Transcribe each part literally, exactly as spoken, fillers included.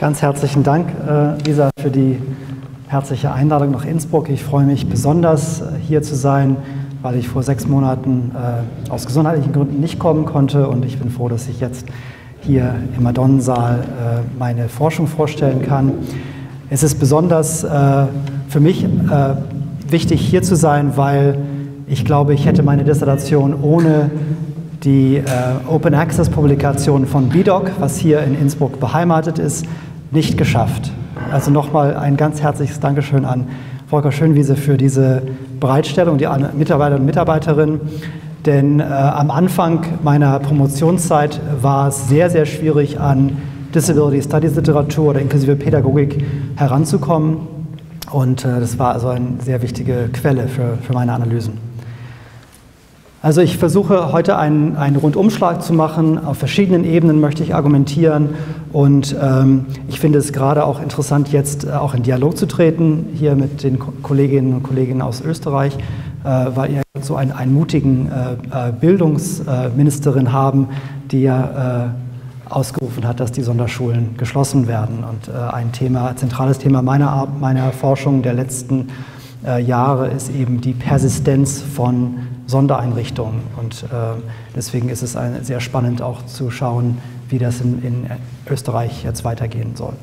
Ganz herzlichen Dank, äh, Lisa, für die herzliche Einladung nach Innsbruck. Ich freue mich besonders, hier zu sein, weil ich vor sechs Monaten äh, aus gesundheitlichen Gründen nicht kommen konnte. Und ich bin froh, dass ich jetzt hier im Madonnensaal äh, meine Forschung vorstellen kann. Es ist besonders äh, für mich äh, wichtig, hier zu sein, weil ich glaube, ich hätte meine Dissertation ohne die äh, Open Access Publikation von B D O C, was hier in Innsbruck beheimatet ist, nicht geschafft. Also nochmal ein ganz herzliches Dankeschön an Volker Schönwiese für diese Bereitstellung, die Mitarbeiter und Mitarbeiterinnen. Denn äh, am Anfang meiner Promotionszeit war es sehr, sehr schwierig, an Disability Studies Literatur oder inklusive Pädagogik heranzukommen. Und äh, das war also eine sehr wichtige Quelle für, für meine Analysen. Also ich versuche heute einen, einen Rundumschlag zu machen. Auf verschiedenen Ebenen möchte ich argumentieren. Und ähm, ich finde es gerade auch interessant, jetzt äh, auch in Dialog zu treten, hier mit den Ko Kolleginnen und Kollegen aus Österreich, äh, weil ihr so einen, einen mutigen äh, Bildungsministerin haben, die ja äh, ausgerufen hat, dass die Sonderschulen geschlossen werden. Und äh, ein Thema, zentrales Thema meiner, meiner Forschung der letzten äh, Jahre ist eben die Persistenz von Sondereinrichtungen. Und äh, deswegen ist es ein, sehr spannend auch zu schauen, wie das in, in Österreich jetzt weitergehen soll.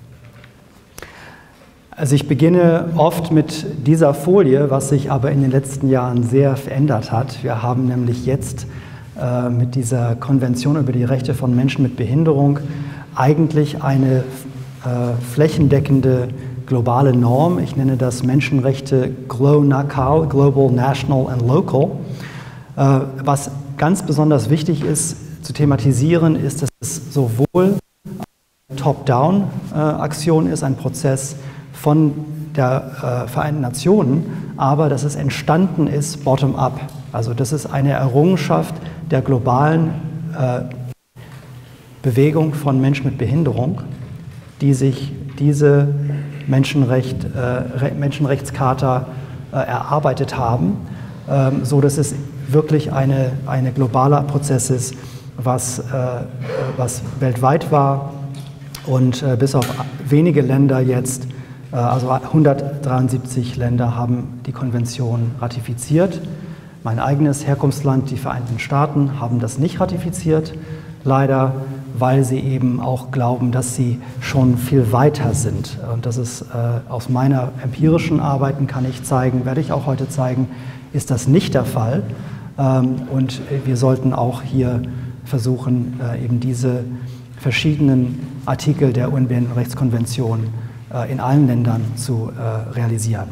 Also ich beginne oft mit dieser Folie, was sich aber in den letzten Jahren sehr verändert hat. Wir haben nämlich jetzt äh, mit dieser Konvention über die Rechte von Menschen mit Behinderung eigentlich eine äh, flächendeckende globale Norm. Ich nenne das Menschenrechte GLO-NACAO, Global, National and Local. Äh, was ganz besonders wichtig ist zu thematisieren, ist, dass es sowohl eine Top-Down-Aktion ist, ein Prozess von der äh, Vereinten Nationen, aber dass es entstanden ist bottom-up. Also das ist eine Errungenschaft der globalen äh, Bewegung von Menschen mit Behinderung, die sich diese Menschenrecht, äh, Menschenrechtscharta äh, erarbeitet haben, ähm, so dass es wirklich eine, eine globaler Prozess ist, was, äh, was weltweit war und äh, bis auf wenige Länder jetzt, äh, also hundertdreiundsiebzig Länder haben die Konvention ratifiziert. Mein eigenes Herkunftsland, die Vereinigten Staaten, haben das nicht ratifiziert, leider, weil sie eben auch glauben, dass sie schon viel weiter sind. Und das ist äh, aus meiner empirischen Arbeiten, kann ich zeigen, werde ich auch heute zeigen, ist das nicht der Fall. Ähm, und wir sollten auch hier versuchen, äh, eben diese verschiedenen Artikel der U N-Behindertenrechtskonvention äh, in allen Ländern zu äh, realisieren.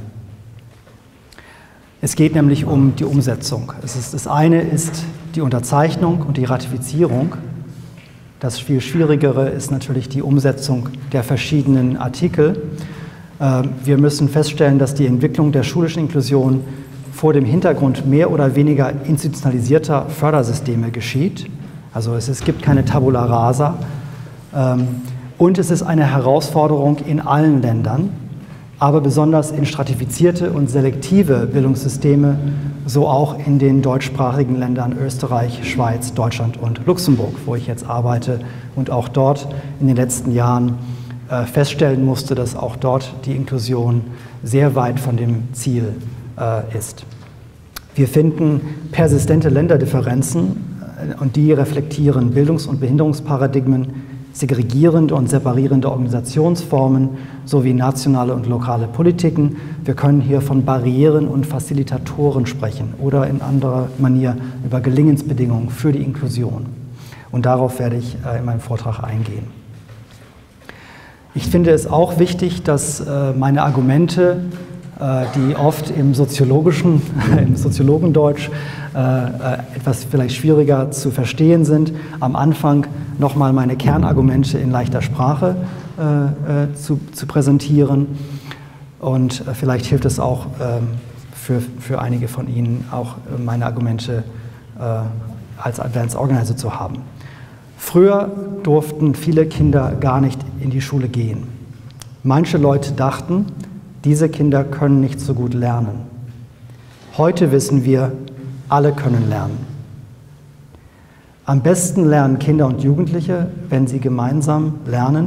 Es geht nämlich um die Umsetzung. Es ist, das eine ist die Unterzeichnung und die Ratifizierung. Das viel Schwierigere ist natürlich die Umsetzung der verschiedenen Artikel. Wir müssen feststellen, dass die Entwicklung der schulischen Inklusion vor dem Hintergrund mehr oder weniger institutionalisierter Fördersysteme geschieht. Also es, es gibt keine Tabula rasa. Und es ist eine Herausforderung in allen Ländern, aber besonders in stratifizierte und selektive Bildungssysteme, so auch in den deutschsprachigen Ländern Österreich, Schweiz, Deutschland und Luxemburg, wo ich jetzt arbeite und auch dort in den letzten Jahren äh, feststellen musste, dass auch dort die Inklusion sehr weit von dem Ziel äh, ist. Wir finden persistente Länderdifferenzen äh, und die reflektieren Bildungs- und Behinderungsparadigmen, segregierende und separierende Organisationsformen sowie nationale und lokale Politiken. Wir können hier von Barrieren und Facilitatoren sprechen oder in anderer Manier über Gelingensbedingungen für die Inklusion. Und darauf werde ich in meinem Vortrag eingehen. Ich finde es auch wichtig, dass meine Argumente, die oft im soziologischen, im Soziologendeutsch etwas vielleicht schwieriger zu verstehen sind, am Anfang nochmal meine Kernargumente in leichter Sprache äh, zu, zu präsentieren. Und äh, vielleicht hilft es auch ähm, für, für einige von Ihnen, auch meine Argumente äh, als Advanced Organizer zu haben. Früher durften viele Kinder gar nicht in die Schule gehen. Manche Leute dachten, diese Kinder können nicht so gut lernen. Heute wissen wir, alle können lernen. Am besten lernen Kinder und Jugendliche, wenn sie gemeinsam lernen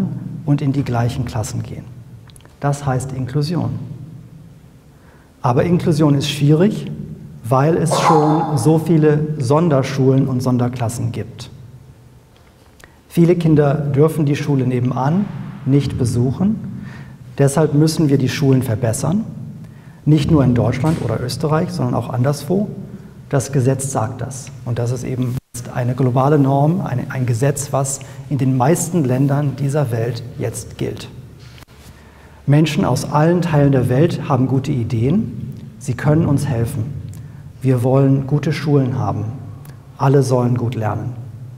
und in die gleichen Klassen gehen. Das heißt Inklusion. Aber Inklusion ist schwierig, weil es schon so viele Sonderschulen und Sonderklassen gibt. Viele Kinder dürfen die Schule nebenan nicht besuchen. Deshalb müssen wir die Schulen verbessern. Nicht nur in Deutschland oder Österreich, sondern auch anderswo. Das Gesetz sagt das. Und das ist eben eine globale Norm, ein, ein Gesetz, was in den meisten Ländern dieser Welt jetzt gilt. Menschen aus allen Teilen der Welt haben gute Ideen. Sie können uns helfen. Wir wollen gute Schulen haben. Alle sollen gut lernen.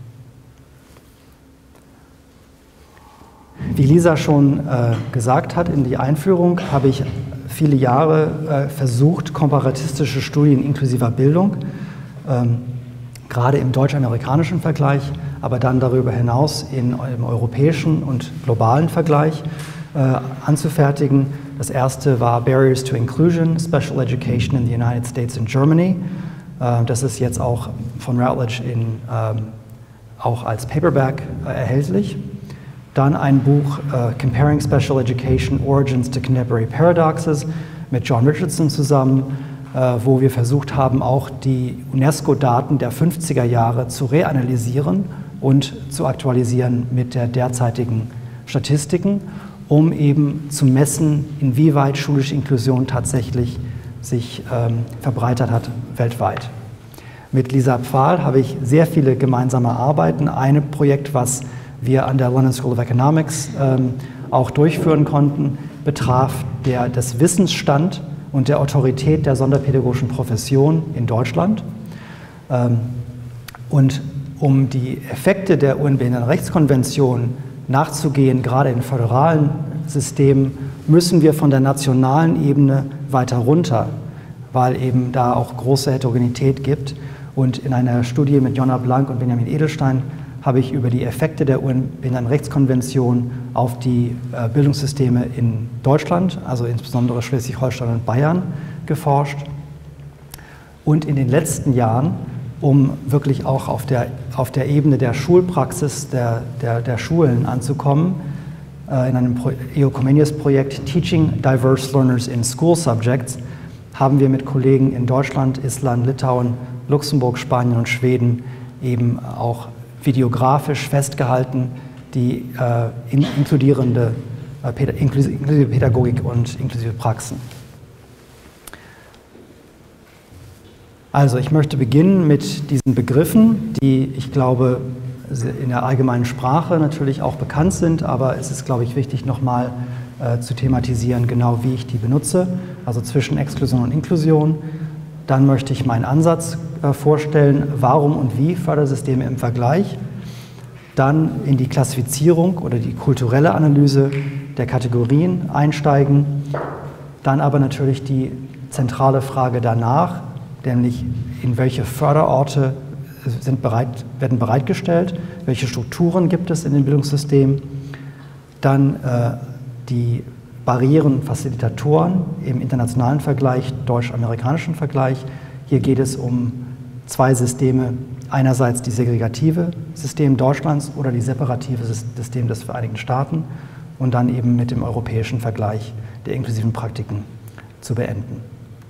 Wie Lisa schon äh, gesagt hat in die Einführung, habe ich viele Jahre äh, versucht, komparatistische Studien inklusiver Bildung, ähm, gerade im deutsch-amerikanischen Vergleich, aber dann darüber hinaus in, im europäischen und globalen Vergleich äh, anzufertigen. Das erste war Barriers to Inclusion, Special Education in the United States and Germany. Äh, das ist jetzt auch von Routledge in, ähm, auch als Paperback äh, erhältlich. Dann ein Buch uh, Comparing Special Education Origins to Contemporary Paradoxes mit John Richardson zusammen, uh, wo wir versucht haben, auch die UNESCO-Daten der fünfziger Jahre zu reanalysieren und zu aktualisieren mit der derzeitigen Statistiken, um eben zu messen, inwieweit schulische Inklusion tatsächlich sich ähm, verbreitert hat weltweit. Mit Lisa Pfahl habe ich sehr viele gemeinsame Arbeiten. Ein Projekt, was wir an der London School of Economics ähm, auch durchführen konnten, betraf der, das Wissensstand und der Autorität der sonderpädagogischen Profession in Deutschland. Ähm, und um die Effekte der U N-Behindertenrechtskonvention nachzugehen, gerade in föderalen Systemen, müssen wir von der nationalen Ebene weiter runter, weil eben da auch große Heterogenität gibt. Und in einer Studie mit Jonna Blank und Benjamin Edelstein habe ich über die Effekte der U N-Behindertenrechtskonvention auf die äh, Bildungssysteme in Deutschland, also insbesondere Schleswig-Holstein und Bayern, geforscht. Und in den letzten Jahren, um wirklich auch auf der, auf der Ebene der Schulpraxis der, der, der Schulen anzukommen, äh, in einem E U Comenius-Projekt Teaching Diverse Learners in School Subjects, haben wir mit Kollegen in Deutschland, Island, Litauen, Luxemburg, Spanien und Schweden eben auch videografisch festgehalten, die äh, in, inkludierende äh, inklusive Pädagogik und inklusive Praxen. Also ich möchte beginnen mit diesen Begriffen, die ich glaube in der allgemeinen Sprache natürlich auch bekannt sind, aber es ist, glaube ich, wichtig nochmal äh, zu thematisieren, genau wie ich die benutze, also zwischen Exklusion und Inklusion. Dann möchte ich meinen Ansatz äh, vorstellen, warum und wie Fördersysteme im Vergleich. Dann in die Klassifizierung oder die kulturelle Analyse der Kategorien einsteigen. Dann aber natürlich die zentrale Frage danach, nämlich in welche Förderorte sind bereit, werden bereitgestellt, welche Strukturen gibt es in den Bildungssystemen. Dann äh, die Barrieren, Facilitatoren im internationalen Vergleich, deutsch-amerikanischen Vergleich. Hier geht es um zwei Systeme, einerseits die segregative System Deutschlands oder die separative System des Vereinigten Staaten und dann eben mit dem europäischen Vergleich der inklusiven Praktiken zu beenden.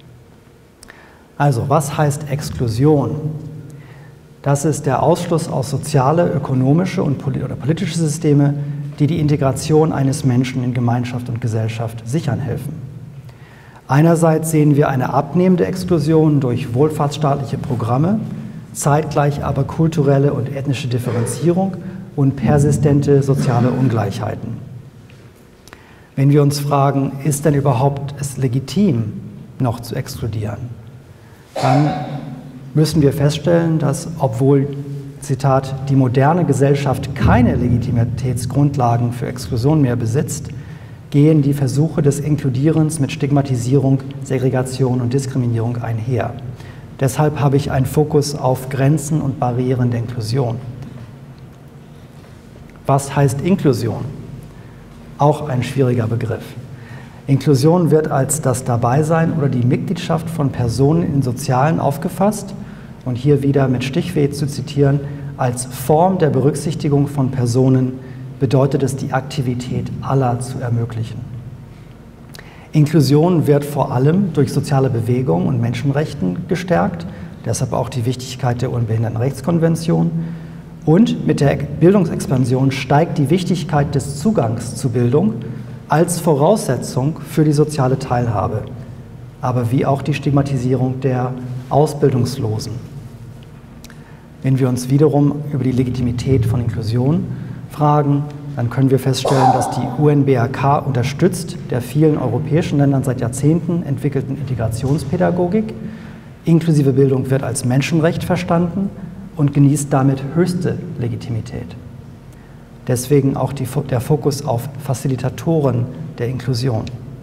Also, was heißt Exklusion? Das ist der Ausschluss aus soziale, ökonomische und polit- oder politische Systeme, die die Integration eines Menschen in Gemeinschaft und Gesellschaft sichern helfen. Einerseits sehen wir eine abnehmende Exklusion durch wohlfahrtsstaatliche Programme, zeitgleich aber kulturelle und ethnische Differenzierung und persistente soziale Ungleichheiten. Wenn wir uns fragen, ist denn überhaupt es legitim, noch zu exkludieren, dann müssen wir feststellen, dass, obwohl, Zitat, die moderne Gesellschaft keine Legitimitätsgrundlagen für Exklusion mehr besitzt, gehen die Versuche des Inkludierens mit Stigmatisierung, Segregation und Diskriminierung einher. Deshalb habe ich einen Fokus auf Grenzen und Barrieren der Inklusion. Was heißt Inklusion? Auch ein schwieriger Begriff. Inklusion wird als das Dabeisein oder die Mitgliedschaft von Personen in Sozialen aufgefasst und hier wieder mit Stichweh zu zitieren, als Form der Berücksichtigung von Personen, bedeutet es, die Aktivität aller zu ermöglichen. Inklusion wird vor allem durch soziale Bewegung und Menschenrechten gestärkt, deshalb auch die Wichtigkeit der U N-Behindertenrechtskonvention. Und mit der Bildungsexpansion steigt die Wichtigkeit des Zugangs zu Bildung als Voraussetzung für die soziale Teilhabe, aber wie auch die Stigmatisierung der Ausbildungslosen. Wenn wir uns wiederum über die Legitimität von Inklusion fragen, dann können wir feststellen, dass die U N B R K unterstützt der vielen europäischen Ländern seit Jahrzehnten entwickelten Integrationspädagogik. Inklusive Bildung wird als Menschenrecht verstanden und genießt damit höchste Legitimität. Deswegen auch die, der Fokus auf Facilitatoren der Inklusion.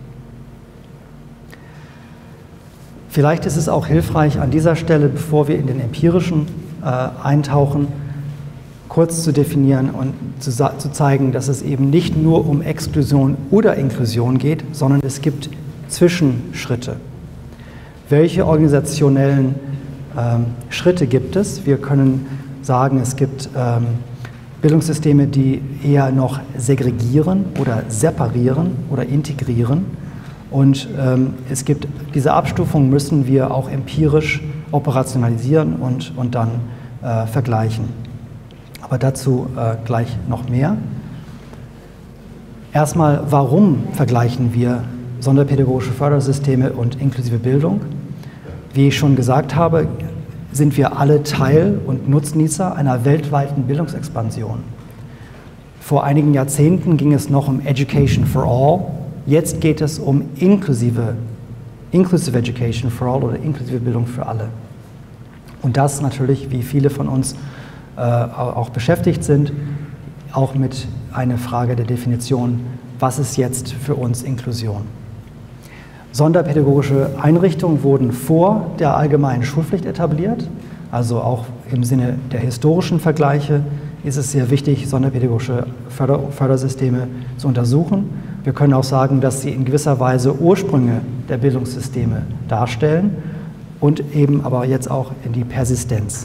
Vielleicht ist es auch hilfreich, an dieser Stelle, bevor wir in den empirischen äh, eintauchen, kurz zu definieren und zu, zu zeigen, dass es eben nicht nur um Exklusion oder Inklusion geht, sondern es gibt Zwischenschritte. Welche organisationellen ähm, Schritte gibt es? Wir können sagen, es gibt ähm, Bildungssysteme, die eher noch segregieren oder separieren oder integrieren. Und ähm, es gibt diese Abstufung, müssen wir auch empirisch operationalisieren und, und dann äh, vergleichen. Aber dazu äh, gleich noch mehr. Erstmal, warum vergleichen wir sonderpädagogische Fördersysteme und inklusive Bildung? Wie ich schon gesagt habe, sind wir alle Teil und Nutznießer einer weltweiten Bildungsexpansion. Vor einigen Jahrzehnten ging es noch um Education for All. Jetzt geht es um inklusive, inclusive Education for All oder inklusive Bildung für alle. Und das natürlich, wie viele von uns äh, auch beschäftigt sind, auch mit einer Frage der Definition, was ist jetzt für uns Inklusion? Sonderpädagogische Einrichtungen wurden vor der allgemeinen Schulpflicht etabliert, also auch im Sinne der historischen Vergleiche ist es sehr wichtig, sonderpädagogische Förder Fördersysteme zu untersuchen. Wir können auch sagen, dass sie in gewisser Weise Ursprünge der Bildungssysteme darstellen und eben aber jetzt auch in die Persistenz.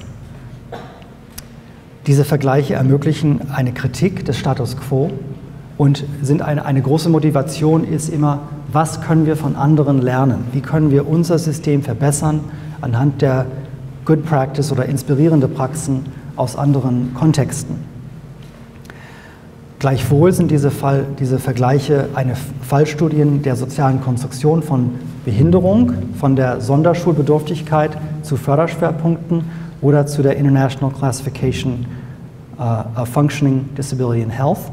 Diese Vergleiche ermöglichen eine Kritik des Status quo und sind eine, eine große Motivation ist immer, was können wir von anderen lernen? Wie können wir unser System verbessern anhand der Good Practice oder inspirierende Praxen aus anderen Kontexten? Gleichwohl sind diese, Fall, diese Vergleiche eine Fallstudien der sozialen Konstruktion von Behinderung, von der Sonderschulbedürftigkeit zu Förderschwerpunkten oder zu der International Classification uh, of Functioning Disability and Health.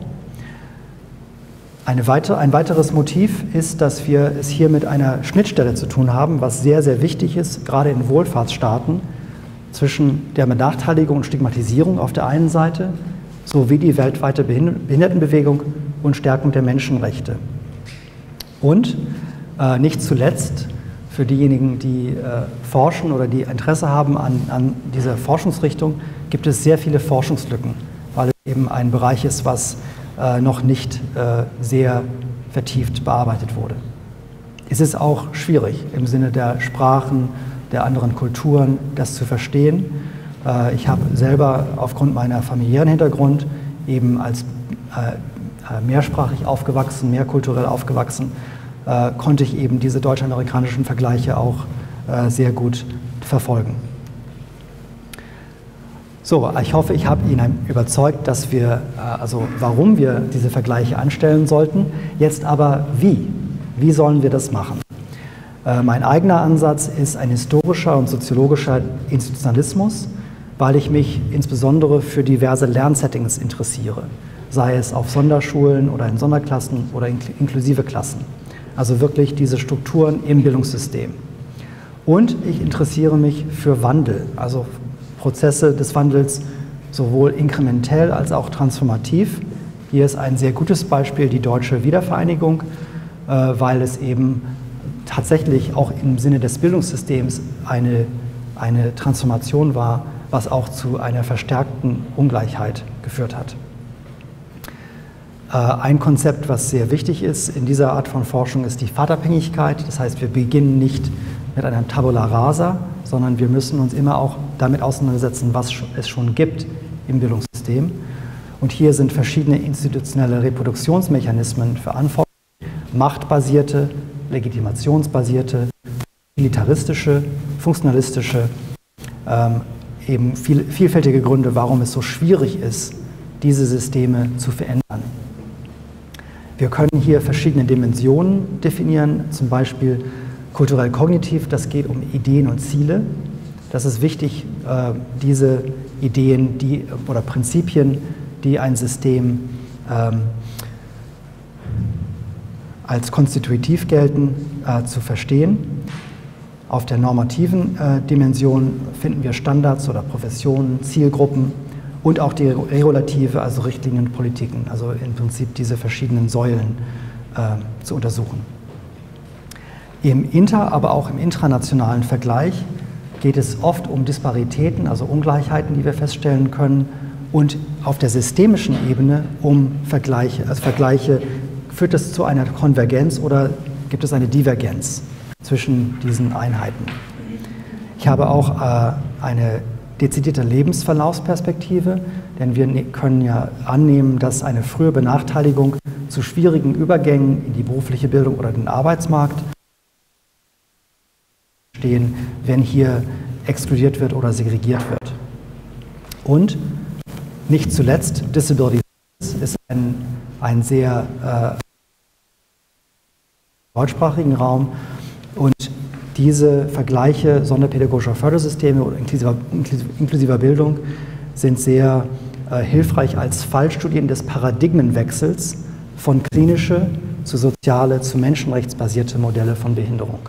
Eine weitere, ein weiteres Motiv ist, dass wir es hier mit einer Schnittstelle zu tun haben, was sehr, sehr wichtig ist, gerade in Wohlfahrtsstaaten, zwischen der Benachteiligung und Stigmatisierung auf der einen Seite sowie die weltweite Behindertenbewegung und Stärkung der Menschenrechte. Und äh, nicht zuletzt für diejenigen, die äh, forschen oder die Interesse haben an, an dieser Forschungsrichtung, gibt es sehr viele Forschungslücken, weil es eben ein Bereich ist, was äh, noch nicht äh, sehr vertieft bearbeitet wurde. Es ist auch schwierig im Sinne der Sprachen, der anderen Kulturen, das zu verstehen. Äh, ich habe selber aufgrund meiner familiären Hintergrund eben als äh, mehrsprachig aufgewachsen, mehrkulturell aufgewachsen, äh, konnte ich eben diese deutsch-amerikanischen Vergleiche auch äh, sehr gut verfolgen. So, ich hoffe, ich habe Ihnen überzeugt, dass wir, äh, also warum wir diese Vergleiche anstellen sollten. Jetzt aber wie? Wie sollen wir das machen? Äh, mein eigener Ansatz ist ein historischer und soziologischer Institutionalismus, weil ich mich insbesondere für diverse Lernsettings interessiere, sei es auf Sonderschulen oder in Sonderklassen oder in inklusive Klassen. Also wirklich diese Strukturen im Bildungssystem. Und ich interessiere mich für Wandel, also Prozesse des Wandels sowohl inkrementell als auch transformativ. Hier ist ein sehr gutes Beispiel die deutsche Wiedervereinigung, äh, weil es eben tatsächlich auch im Sinne des Bildungssystems eine, eine Transformation war, was auch zu einer verstärkten Ungleichheit geführt hat. Äh, ein Konzept, was sehr wichtig ist in dieser Art von Forschung, ist die Pfadabhängigkeit. Das heißt, wir beginnen nicht mit einer Tabula rasa, sondern wir müssen uns immer auch damit auseinandersetzen, was es schon gibt im Bildungssystem. Und hier sind verschiedene institutionelle Reproduktionsmechanismen verantwortlich, machtbasierte, legitimationsbasierte, militaristische, funktionalistische, ähm, eben viel, vielfältige Gründe, warum es so schwierig ist, diese Systeme zu verändern. Wir können hier verschiedene Dimensionen definieren, zum Beispiel kulturell-kognitiv, das geht um Ideen und Ziele. Das ist wichtig, äh, diese Ideen die, oder Prinzipien, die ein System ähm, als konstitutiv gelten, äh, zu verstehen. Auf der normativen äh, Dimension finden wir Standards oder Professionen, Zielgruppen und auch die regulative, also Richtlinien, Politiken, also im Prinzip diese verschiedenen Säulen äh, zu untersuchen. Im inter-, aber auch im intranationalen Vergleich geht es oft um Disparitäten, also Ungleichheiten, die wir feststellen können, und auf der systemischen Ebene um Vergleiche. Also Vergleiche, führt es zu einer Konvergenz oder gibt es eine Divergenz zwischen diesen Einheiten? Ich habe auch äh, eine dezidierte Lebensverlaufsperspektive, denn wir können ja annehmen, dass eine frühe Benachteiligung zu schwierigen Übergängen in die berufliche Bildung oder den Arbeitsmarkt stehen, wenn hier exkludiert wird oder segregiert wird. Und nicht zuletzt, Disability ist ein, ein sehr äh, deutschsprachigen Raum, und diese Vergleiche sonderpädagogischer Fördersysteme oder inklusiver, inklusiver Bildung sind sehr äh, hilfreich als Fallstudien des Paradigmenwechsels von klinische zu soziale zu menschenrechtsbasierte Modelle von Behinderung.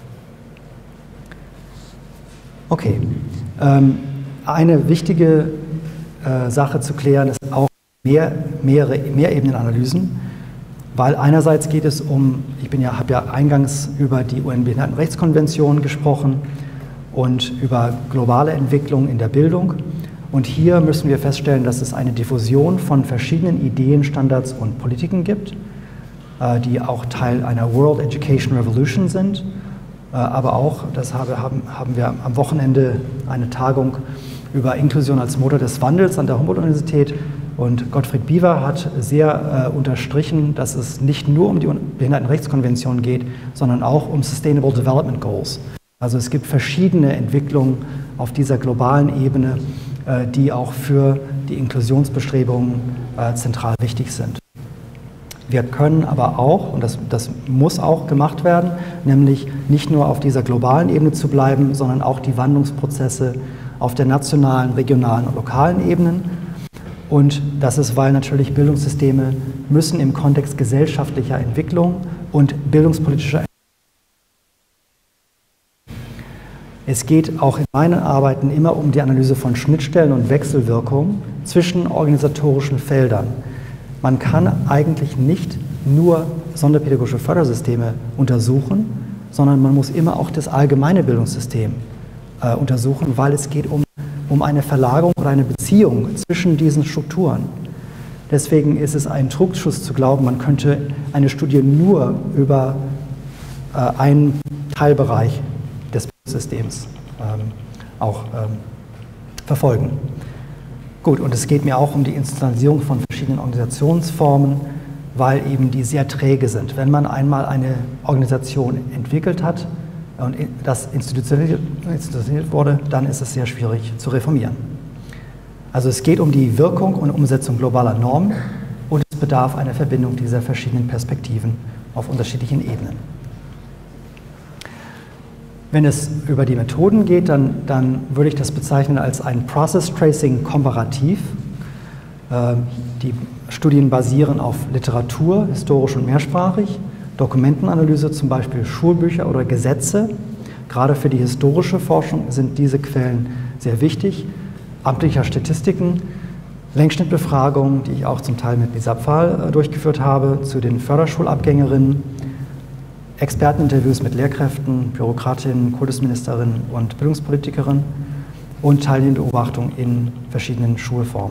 Okay, ähm, eine wichtige äh, Sache zu klären ist auch mehr, mehrere Mehrebenenanalysen, weil einerseits geht es um, ich bin ja, habe ja eingangs über die U N-Behindertenrechtskonvention gesprochen und über globale Entwicklung in der Bildung, und hier müssen wir feststellen, dass es eine Diffusion von verschiedenen Ideen, Standards und Politiken gibt, äh, die auch Teil einer World Education Revolution sind. Aber auch, das habe, haben, haben wir am Wochenende eine Tagung über Inklusion als Motor des Wandels an der Humboldt-Universität, und Gottfried Biewer hat sehr äh, unterstrichen, dass es nicht nur um die Behindertenrechtskonvention geht, sondern auch um Sustainable Development Goals. Also es gibt verschiedene Entwicklungen auf dieser globalen Ebene, äh, die auch für die Inklusionsbestrebungen äh, zentral wichtig sind. Wir können aber auch, und das, das muss auch gemacht werden, nämlich nicht nur auf dieser globalen Ebene zu bleiben, sondern auch die Wandlungsprozesse auf der nationalen, regionalen und lokalen Ebenen. Und das ist, weil natürlich Bildungssysteme müssen im Kontext gesellschaftlicher Entwicklung und bildungspolitischer Entwicklung. Es geht auch in meinen Arbeiten immer um die Analyse von Schnittstellen und Wechselwirkungen zwischen organisatorischen Feldern. Man kann eigentlich nicht nur sonderpädagogische Fördersysteme untersuchen, sondern man muss immer auch das allgemeine Bildungssystem äh, untersuchen, weil es geht um, um eine Verlagerung oder eine Beziehung zwischen diesen Strukturen. Deswegen ist es ein Trugschluss zu glauben, man könnte eine Studie nur über äh, einen Teilbereich des Bildungssystems ähm, auch ähm, verfolgen. Gut, und es geht mir auch um die Institutionalisierung von verschiedenen Organisationsformen, weil eben die sehr träge sind. Wenn man einmal eine Organisation entwickelt hat und das institutionalisiert wurde, dann ist es sehr schwierig zu reformieren. Also es geht um die Wirkung und Umsetzung globaler Normen, und es bedarf einer Verbindung dieser verschiedenen Perspektiven auf unterschiedlichen Ebenen. Wenn es über die Methoden geht, dann, dann würde ich das bezeichnen als ein Process Tracing komparativ. Äh, die Studien basieren auf Literatur, historisch und mehrsprachig, Dokumentenanalyse, zum Beispiel Schulbücher oder Gesetze. Gerade für die historische Forschung sind diese Quellen sehr wichtig. Amtlicher Statistiken, Längsschnittbefragungen, die ich auch zum Teil mit Lisa Pfahl äh, durchgeführt habe, zu den Förderschulabgängerinnen, Experteninterviews mit Lehrkräften, Bürokratinnen, Kultusministerinnen und Bildungspolitikerinnen und teilnehmende Beobachtung in verschiedenen Schulformen.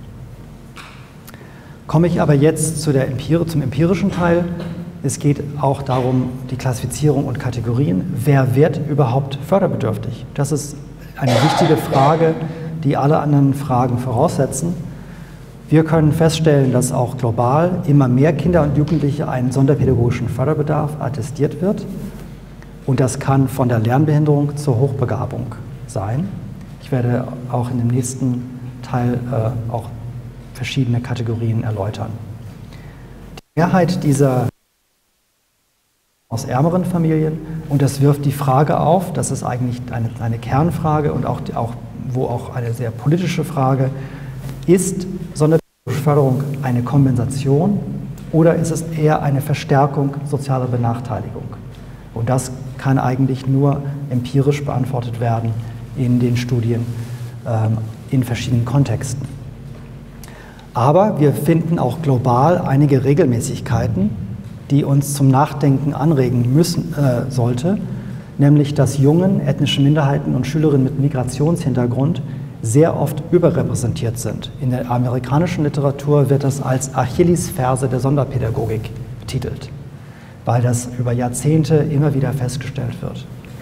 Komme ich aber jetzt zu der Empir- zum empirischen Teil. Es geht auch darum, die Klassifizierung und Kategorien. Wer wird überhaupt förderbedürftig? Das ist eine wichtige Frage, die alle anderen Fragen voraussetzen. Wir können feststellen, dass auch global immer mehr Kinder und Jugendliche einen sonderpädagogischen Förderbedarf attestiert wird. Und das kann von der Lernbehinderung zur Hochbegabung sein. Ich werde auch in dem nächsten Teil äh, auch verschiedene Kategorien erläutern. Die Mehrheit dieser aus ärmeren Familien, und das wirft die Frage auf, das ist eigentlich eine, eine Kernfrage und auch, auch, wo auch eine sehr politische Frage, ist sonderpädagogische Förderung eine Kompensation oder ist es eher eine Verstärkung sozialer Benachteiligung? Und das kann eigentlich nur empirisch beantwortet werden in den Studien ähm, in verschiedenen Kontexten. Aber wir finden auch global einige Regelmäßigkeiten, die uns zum Nachdenken anregen müssen, äh, sollte, nämlich dass Jungen, ethnische Minderheiten und Schülerinnen mit Migrationshintergrund sehr oft überrepräsentiert sind. In der amerikanischen Literatur wird das als Achillesferse der Sonderpädagogik betitelt, weil das über Jahrzehnte immer wieder festgestellt wird.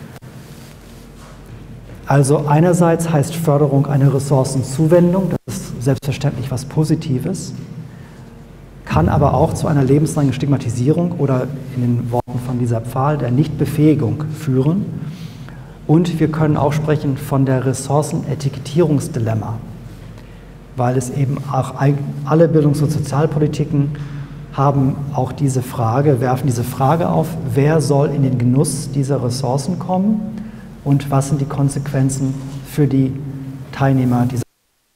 Also einerseits heißt Förderung eine Ressourcenzuwendung, das ist selbstverständlich was Positives, kann aber auch zu einer lebenslangen Stigmatisierung oder in den Worten von Lisa Pfahl der Nichtbefähigung führen. Und wir können auch sprechen von der Ressourcenetikettierungsdilemma, weil es eben auch alle Bildungs- und Sozialpolitiken haben auch diese Frage, werfen diese Frage auf, wer soll in den Genuss dieser Ressourcen kommen und was sind die Konsequenzen für die Teilnehmer dieser.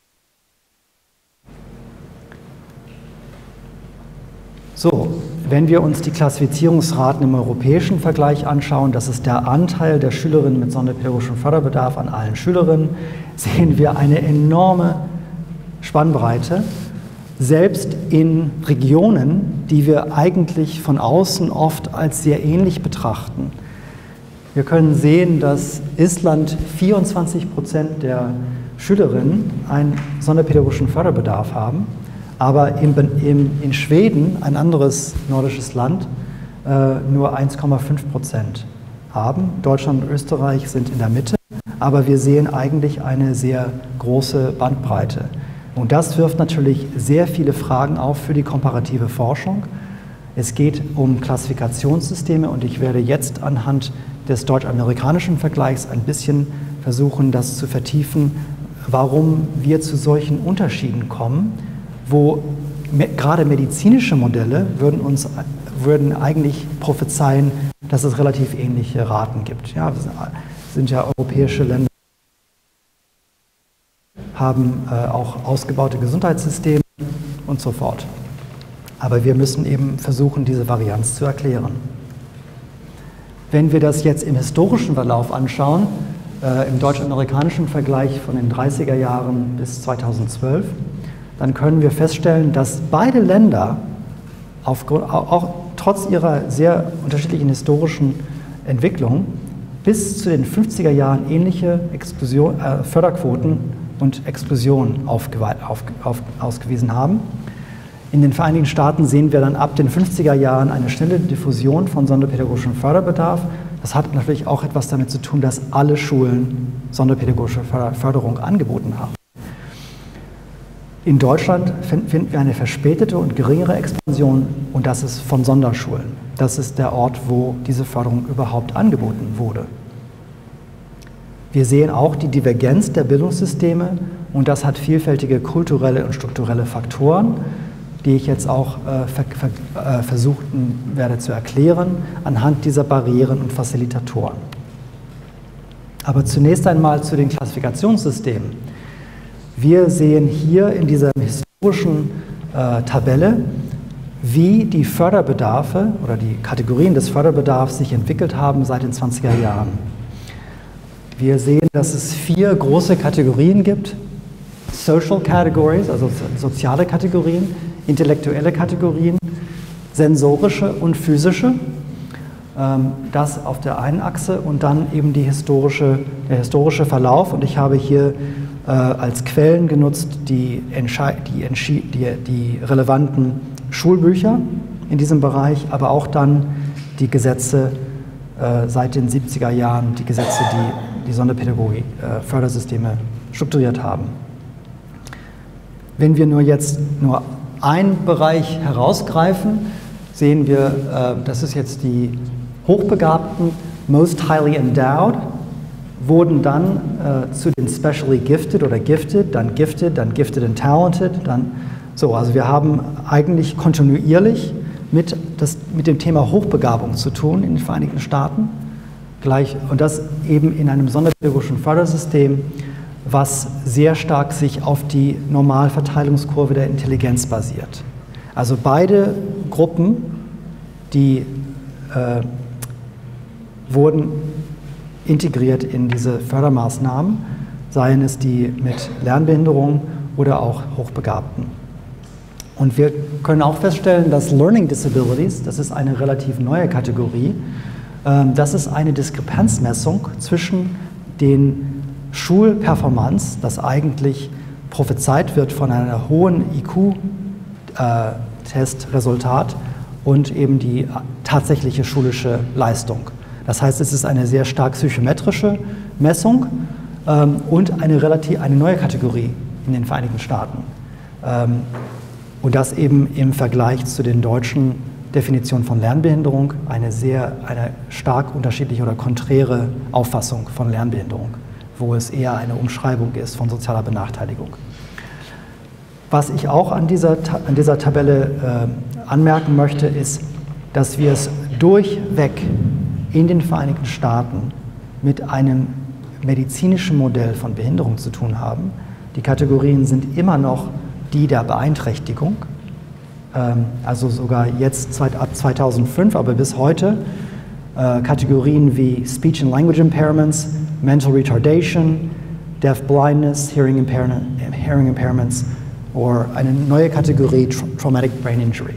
So, wenn wir uns die Klassifizierungsraten im europäischen Vergleich anschauen, das ist der Anteil der Schülerinnen mit sonderpädagogischem Förderbedarf an allen Schülerinnen, sehen wir eine enorme Spannbreite, selbst in Regionen, die wir eigentlich von außen oft als sehr ähnlich betrachten. Wir können sehen, dass Estland vierundzwanzig Prozent der Schülerinnen einen sonderpädagogischen Förderbedarf haben, aber in, in, in Schweden, ein anderes nordisches Land, äh, nur eins Komma fünf Prozent haben. Deutschland und Österreich sind in der Mitte, aber wir sehen eigentlich eine sehr große Bandbreite. Und das wirft natürlich sehr viele Fragen auf für die komparative Forschung. Es geht um Klassifikationssysteme und ich werde jetzt anhand des deutsch-amerikanischen Vergleichs ein bisschen versuchen, das zu vertiefen, warum wir zu solchen Unterschieden kommen, wo me gerade medizinische Modelle würden uns würden eigentlich prophezeien, dass es relativ ähnliche Raten gibt. Ja, wir sind ja europäische Länder, haben äh, auch ausgebaute Gesundheitssysteme und so fort. Aber wir müssen eben versuchen, diese Varianz zu erklären. Wenn wir das jetzt im historischen Verlauf anschauen, äh, im deutsch-amerikanischen Vergleich von den dreißiger Jahren bis zweitausendzwölf, dann können wir feststellen, dass beide Länder aufgrund, auch trotz ihrer sehr unterschiedlichen historischen Entwicklung bis zu den fünfziger Jahren ähnliche Explosion, äh, Förderquoten und Explosionen auf, auf, auf, ausgewiesen haben. In den Vereinigten Staaten sehen wir dann ab den fünfziger Jahren eine schnelle Diffusion von sonderpädagogischem Förderbedarf. Das hat natürlich auch etwas damit zu tun, dass alle Schulen sonderpädagogische Förderung angeboten haben. In Deutschland finden wir eine verspätete und geringere Expansion und das ist von Sonderschulen. Das ist der Ort, wo diese Förderung überhaupt angeboten wurde. Wir sehen auch die Divergenz der Bildungssysteme und das hat vielfältige kulturelle und strukturelle Faktoren, die ich jetzt auch äh, ver ver äh, versuchen werde zu erklären anhand dieser Barrieren und Facilitatoren. Aber zunächst einmal zu den Klassifikationssystemen. Wir sehen hier in dieser historischen äh, Tabelle, wie die Förderbedarfe oder die Kategorien des Förderbedarfs sich entwickelt haben seit den zwanziger Jahren. Wir sehen, dass es vier große Kategorien gibt. Social Categories, also soziale Kategorien, intellektuelle Kategorien, sensorische und physische. Ähm, das auf der einen Achse und dann eben die historische, der historische Verlauf. Und ich habe hier äh, als Quellen genutzt die, die, die, die relevanten Schulbücher in diesem Bereich, aber auch dann die Gesetze äh, seit den siebziger Jahren, die Gesetze, die die Sonderpädagogik, äh, Fördersysteme strukturiert haben. Wenn wir nur jetzt nur einen Bereich herausgreifen, sehen wir, äh, das ist jetzt die Hochbegabten, most highly endowed, wurden dann äh, zu den specially gifted oder gifted, dann gifted, dann gifted and talented, dann so. Also wir haben eigentlich kontinuierlich mit, das, mit dem Thema Hochbegabung zu tun in den Vereinigten Staaten. Gleich, und das eben in einem sonderpädagogischen Fördersystem, was sehr stark sich auf die Normalverteilungskurve der Intelligenz basiert. Also beide Gruppen, die äh, wurden integriert in diese Fördermaßnahmen, seien es die mit Lernbehinderung oder auch Hochbegabten. Und wir können auch feststellen, dass Learning Disabilities, das ist eine relativ neue Kategorie, äh, das ist eine Diskrepanzmessung zwischen den Schulperformance, das eigentlich prophezeit wird von einer hohen I Q-Testresultat, und eben die tatsächliche schulische Leistung. Das heißt, es ist eine sehr stark psychometrische Messung ähm, und eine, relativ, eine neue Kategorie in den Vereinigten Staaten. Ähm, und das eben im Vergleich zu den deutschen Definitionen von Lernbehinderung eine sehr, eine stark unterschiedliche oder konträre Auffassung von Lernbehinderung, wo es eher eine Umschreibung ist von sozialer Benachteiligung. Was ich auch an dieser, an dieser Tabelle äh, anmerken möchte, ist, dass wir es durchweg in den Vereinigten Staaten mit einem medizinischen Modell von Behinderung zu tun haben. Die Kategorien sind immer noch die der Beeinträchtigung, ähm, also sogar jetzt ab zweitausendfünf, aber bis heute äh, Kategorien wie Speech and Language Impairments, Mental Retardation, Deaf Blindness, Hearing, Impairment, Hearing Impairments oder eine neue Kategorie Tra Traumatic Brain Injury.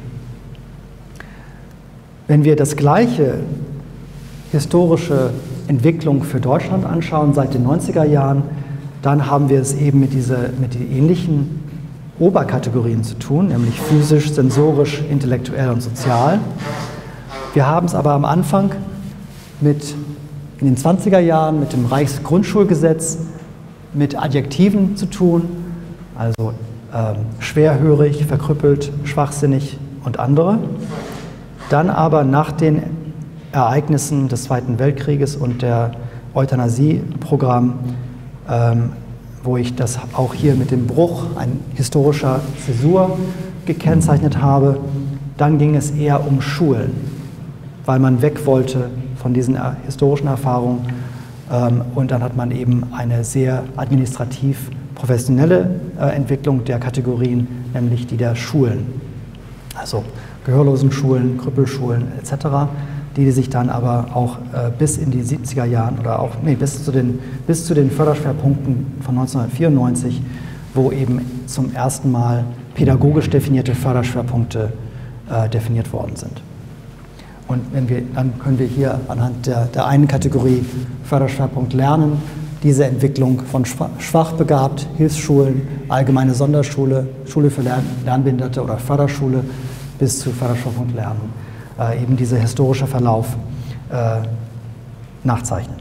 Wenn wir das gleiche historische Entwicklung für Deutschland anschauen seit den neunziger Jahren, dann haben wir es eben mit, diese, mit den ähnlichen Oberkategorien zu tun, nämlich physisch, sensorisch, intellektuell und sozial. Wir haben es aber am Anfang mit, in den zwanziger Jahren mit dem Reichsgrundschulgesetz mit Adjektiven zu tun, also ähm, schwerhörig, verkrüppelt, schwachsinnig und andere. Dann aber nach den Ereignissen des Zweiten Weltkrieges und der Euthanasie-Programm, ähm, wo ich das auch hier mit dem Bruch, ein historischer Zäsur, gekennzeichnet habe, dann ging es eher um Schulen, weil man weg wollte von diesen historischen Erfahrungen, ähm, und dann hat man eben eine sehr administrativ professionelle äh, Entwicklung der Kategorien, nämlich die der Schulen, also Gehörlosenschulen, Krüppelschulen et cetera, die sich dann aber auch äh, bis in die siebziger Jahren oder auch nee, bis, zu den, bis zu den Förderschwerpunkten von neunzehnhundertvierundneunzig, wo eben zum ersten Mal pädagogisch definierte Förderschwerpunkte äh, definiert worden sind. Und wenn wir, dann können wir hier anhand der, der einen Kategorie Förderschwerpunkt Lernen diese Entwicklung von schwachbegabt, Hilfsschulen, allgemeine Sonderschule, Schule für Lern Lernbehinderte oder Förderschule bis zu Förderschwerpunkt Lernen, äh, eben dieser historische Verlauf äh, nachzeichnen.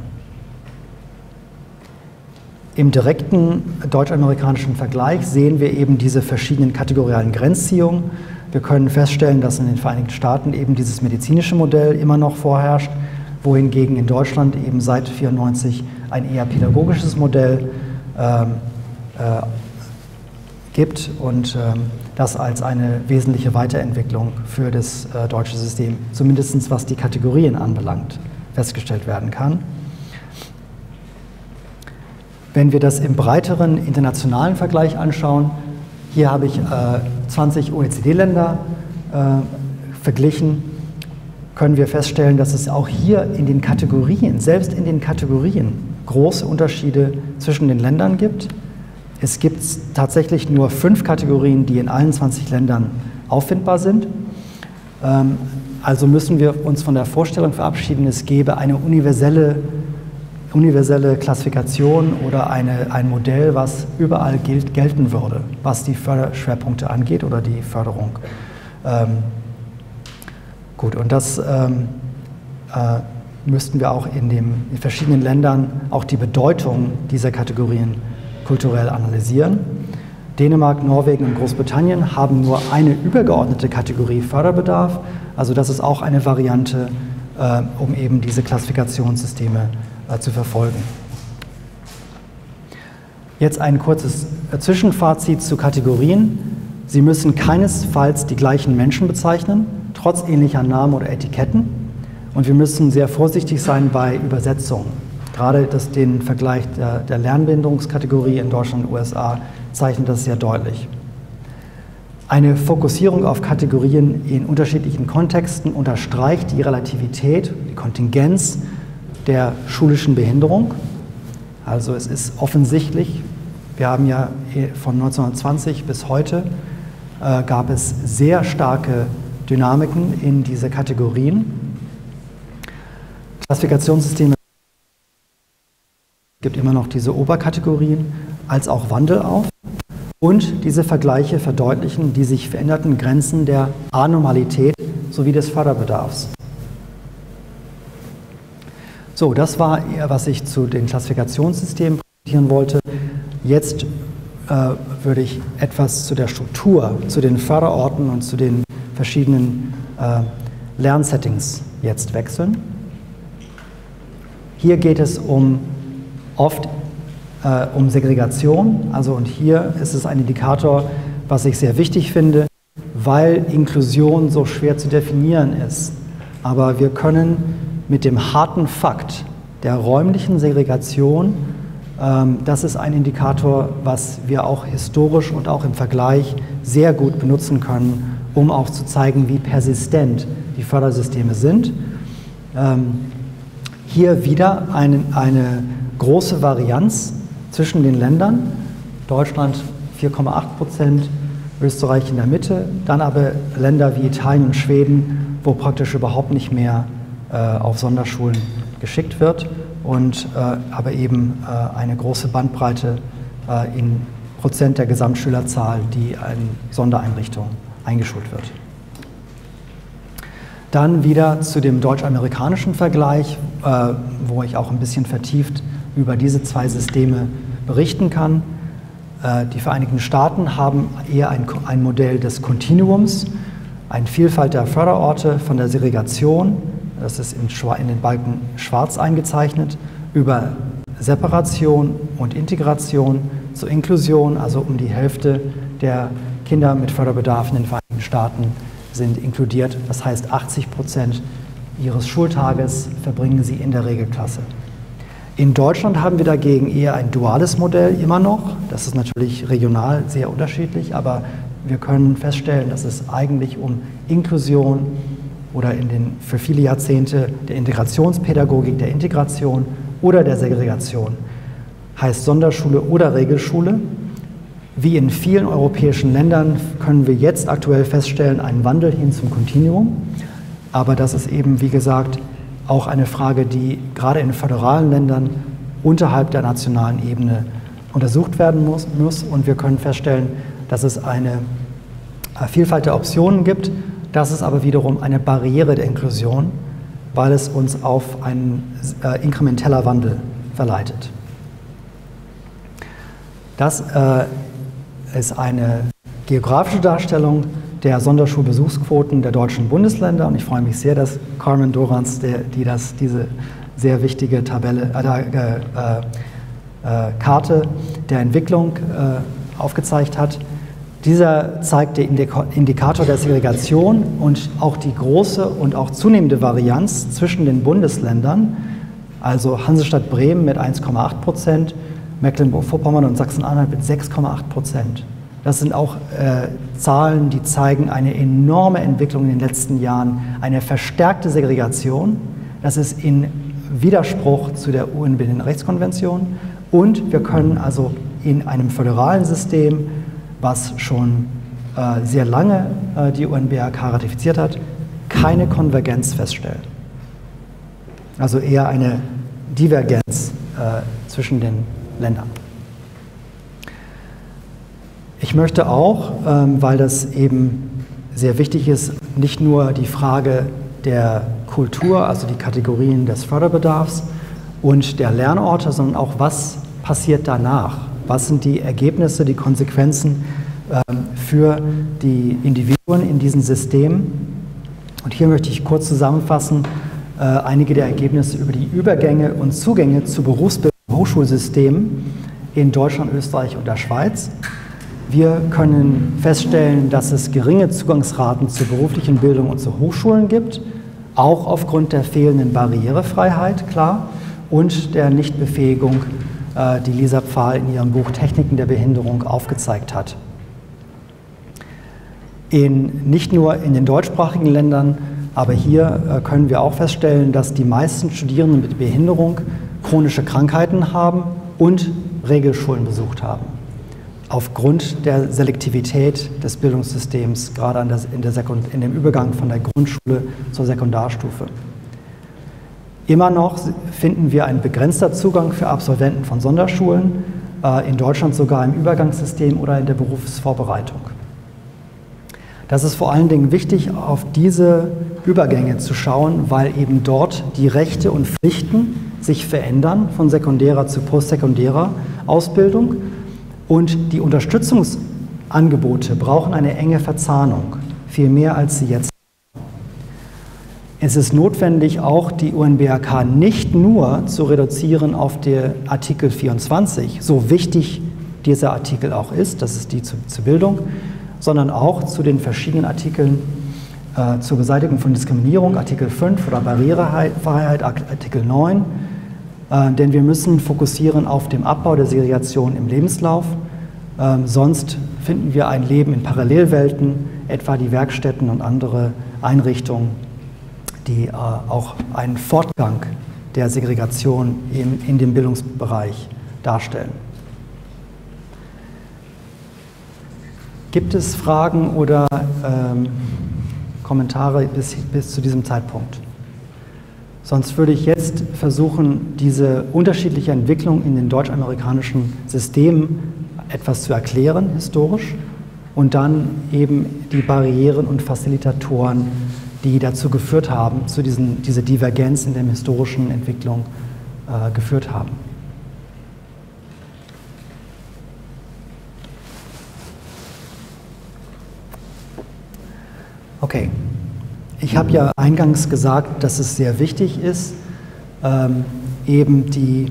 Im direkten deutsch-amerikanischen Vergleich sehen wir eben diese verschiedenen kategorialen Grenzziehungen. Wir können feststellen, dass in den Vereinigten Staaten eben dieses medizinische Modell immer noch vorherrscht, wohingegen in Deutschland eben seit neunzehnhundertvierundneunzig ein eher pädagogisches Modell ähm, äh, gibt und ähm, das als eine wesentliche Weiterentwicklung für das äh, deutsche System, zumindest was die Kategorien anbelangt, festgestellt werden kann. Wenn wir das im breiteren internationalen Vergleich anschauen, hier habe ich äh, zwanzig O E C D-Länder äh, verglichen, können wir feststellen, dass es auch hier in den Kategorien, selbst in den Kategorien, große Unterschiede zwischen den Ländern gibt. Es gibt tatsächlich nur fünf Kategorien, die in allen zwanzig Ländern auffindbar sind. Ähm, also müssen wir uns von der Vorstellung verabschieden, es gäbe eine universelle, universelle Klassifikation oder eine, ein Modell, was überall gilt, gelten würde, was die Förderschwerpunkte angeht oder die Förderung. Ähm, gut, und das ähm, äh, müssten wir auch in, dem, in verschiedenen Ländern auch die Bedeutung dieser Kategorien kulturell analysieren. Dänemark, Norwegen und Großbritannien haben nur eine übergeordnete Kategorie Förderbedarf. Also das ist auch eine Variante, äh, um eben diese Klassifikationssysteme äh, zu verfolgen. Jetzt ein kurzes Zwischenfazit zu Kategorien. Sie müssen keinesfalls die gleichen Menschen bezeichnen, trotz ähnlicher Namen oder Etiketten. Und wir müssen sehr vorsichtig sein bei Übersetzungen. Gerade das, den Vergleich der, der Lernbehinderungskategorie in Deutschland und U S A zeichnet das sehr deutlich. Eine Fokussierung auf Kategorien in unterschiedlichen Kontexten unterstreicht die Relativität, die Kontingenz der schulischen Behinderung. Also es ist offensichtlich, wir haben ja von neunzehnhundertzwanzig bis heute äh, gab es sehr starke Dynamiken in diese Kategorien. Klassifikationssysteme gibt immer noch diese Oberkategorien als auch Wandel auf. Und diese Vergleiche verdeutlichen die sich veränderten Grenzen der Anormalität sowie des Förderbedarfs. So, das war eher, was ich zu den Klassifikationssystemen präsentieren wollte. Jetzt äh, würde ich etwas zu der Struktur, zu den Förderorten und zu den verschiedenen äh, Lernsettings jetzt wechseln. Hier geht es um oft äh, um Segregation, also und hier ist es ein Indikator, was ich sehr wichtig finde, weil Inklusion so schwer zu definieren ist. Aber wir können mit dem harten Fakt der räumlichen Segregation, ähm, das ist ein Indikator, was wir auch historisch und auch im Vergleich sehr gut benutzen können, um auch zu zeigen, wie persistent die Fördersysteme sind. Ähm, hier wieder eine, eine große Varianz zwischen den Ländern. Deutschland vier Komma acht Prozent, Österreich in der Mitte, dann aber Länder wie Italien und Schweden, wo praktisch überhaupt nicht mehr äh, auf Sonderschulen geschickt wird und äh, aber eben äh, eine große Bandbreite äh, in Prozent der Gesamtschülerzahl, die in Sondereinrichtungen eingeschult wird. Dann wieder zu dem deutsch-amerikanischen Vergleich, äh, wo ich auch ein bisschen vertieft über diese zwei Systeme berichten kann. Äh, die Vereinigten Staaten haben eher ein, ein Modell des Kontinuums, eine Vielfalt der Förderorte von der Segregation, das ist in, in den Balken schwarz eingezeichnet, über Separation und Integration zur Inklusion, also um die Hälfte der Kinder mit Förderbedarf in den Vereinigten Staaten sind inkludiert. Das heißt, achtzig Prozent ihres Schultages verbringen sie in der Regelklasse. In Deutschland haben wir dagegen eher ein duales Modell immer noch. Das ist natürlich regional sehr unterschiedlich, aber wir können feststellen, dass es eigentlich um Inklusion oder in den, für viele Jahrzehnte der Integrationspädagogik, der Integration oder der Segregation, heißt Sonderschule oder Regelschule. Wie in vielen europäischen Ländern können wir jetzt aktuell feststellen, einen Wandel hin zum Kontinuum. Aber das ist eben, wie gesagt, auch eine Frage, die gerade in föderalen Ländern unterhalb der nationalen Ebene untersucht werden muss, muss. Und wir können feststellen, dass es eine Vielfalt der Optionen gibt. Das ist aber wiederum eine Barriere der Inklusion, weil es uns auf einen äh, inkrementeller Wandel verleitet. Das äh, ist eine geografische Darstellung der Sonderschulbesuchsquoten der deutschen Bundesländer und ich freue mich sehr, dass Carmen Dorans, der, die das, diese sehr wichtige Tabelle, äh, äh, äh, Karte der Entwicklung äh, aufgezeigt hat. Dieser zeigt den Indikator der Segregation und auch die große und auch zunehmende Varianz zwischen den Bundesländern, also Hansestadt Bremen mit eins Komma acht Prozent, Mecklenburg-Vorpommern und Sachsen-Anhalt mit sechs Komma acht Prozent. Das sind auch äh, Zahlen, die zeigen eine enorme Entwicklung in den letzten Jahren, eine verstärkte Segregation. Das ist in Widerspruch zu der U N-Behindertenrechtskonvention und wir können also in einem föderalen System, was schon äh, sehr lange äh, die U N B R K ratifiziert hat, keine Konvergenz feststellen. Also eher eine Divergenz äh, zwischen den Ländern. Ich möchte auch, ähm, weil das eben sehr wichtig ist, nicht nur die Frage der Kultur, also die Kategorien des Förderbedarfs und der Lernorte, sondern auch, was passiert danach. Was sind die Ergebnisse, die Konsequenzen ähm, für die Individuen in diesen Systemen? Und hier möchte ich kurz zusammenfassen äh, einige der Ergebnisse über die Übergänge und Zugänge zu Berufsbildung und Hochschulsystemen in Deutschland, Österreich und der Schweiz. Wir können feststellen, dass es geringe Zugangsraten zur beruflichen Bildung und zu Hochschulen gibt, auch aufgrund der fehlenden Barrierefreiheit, klar, und der Nichtbefähigung, äh, die Lisa Pfahl in ihrem Buch Techniken der Behinderung aufgezeigt hat. In, nicht nur in den deutschsprachigen Ländern, aber hier äh, können wir auch feststellen, dass die meisten Studierenden mit Behinderung chronische Krankheiten haben und Regelschulen besucht haben. Aufgrund der Selektivität des Bildungssystems, gerade an das, in, der Sekund, in dem Übergang von der Grundschule zur Sekundarstufe. Immer noch finden wir einen begrenzten Zugang für Absolventen von Sonderschulen, äh, in Deutschland sogar im Übergangssystem oder in der Berufsvorbereitung. Das ist vor allen Dingen wichtig, auf diese Übergänge zu schauen, weil eben dort die Rechte und Pflichten sich verändern von sekundärer zu postsekundärer Ausbildung und die Unterstützungsangebote brauchen eine enge Verzahnung, viel mehr als sie jetzt haben. Es ist notwendig, auch die U N B R K nicht nur zu reduzieren auf den Artikel vierundzwanzig, so wichtig dieser Artikel auch ist, das ist die zu, zur Bildung, sondern auch zu den verschiedenen Artikeln äh, zur Beseitigung von Diskriminierung, Artikel fünf oder Barrierefreiheit, Artikel neun, äh, denn wir müssen fokussieren auf den Abbau der Segregation im Lebenslauf, äh, sonst finden wir ein Leben in Parallelwelten, etwa die Werkstätten und andere Einrichtungen, die äh, auch einen Fortgang der Segregation in, in dem Bildungsbereich darstellen. Gibt es Fragen oder ähm, Kommentare bis, bis zu diesem Zeitpunkt? Sonst würde ich jetzt versuchen, diese unterschiedliche Entwicklung in den deutsch-amerikanischen Systemen etwas zu erklären, historisch, und dann eben die Barrieren und Facilitatoren, die dazu geführt haben, zu diesen, diese Divergenz in der historischen Entwicklung äh, geführt haben. Okay, ich habe ja eingangs gesagt, dass es sehr wichtig ist, ähm, eben die,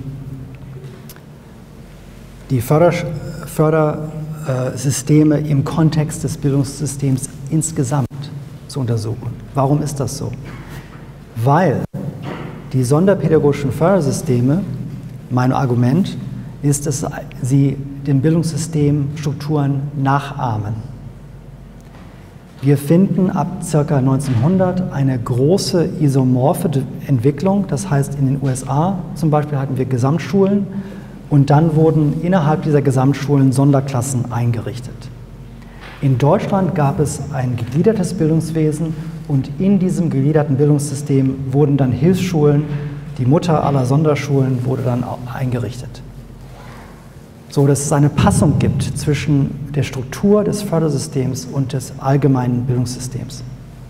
die Förder, Fördersysteme im Kontext des Bildungssystems insgesamt zu untersuchen. Warum ist das so? Weil die sonderpädagogischen Fördersysteme, mein Argument ist, dass sie den Bildungssystemstrukturen nachahmen. Wir finden ab ca. neunzehnhundert eine große isomorphe Entwicklung, das heißt in den U S A zum Beispiel hatten wir Gesamtschulen und dann wurden innerhalb dieser Gesamtschulen Sonderklassen eingerichtet. In Deutschland gab es ein gegliedertes Bildungswesen und in diesem gegliederten Bildungssystem wurden dann Hilfsschulen, die Mutter aller Sonderschulen wurde dann eingerichtet. So dass es eine Passung gibt zwischen der Struktur des Fördersystems und des allgemeinen Bildungssystems.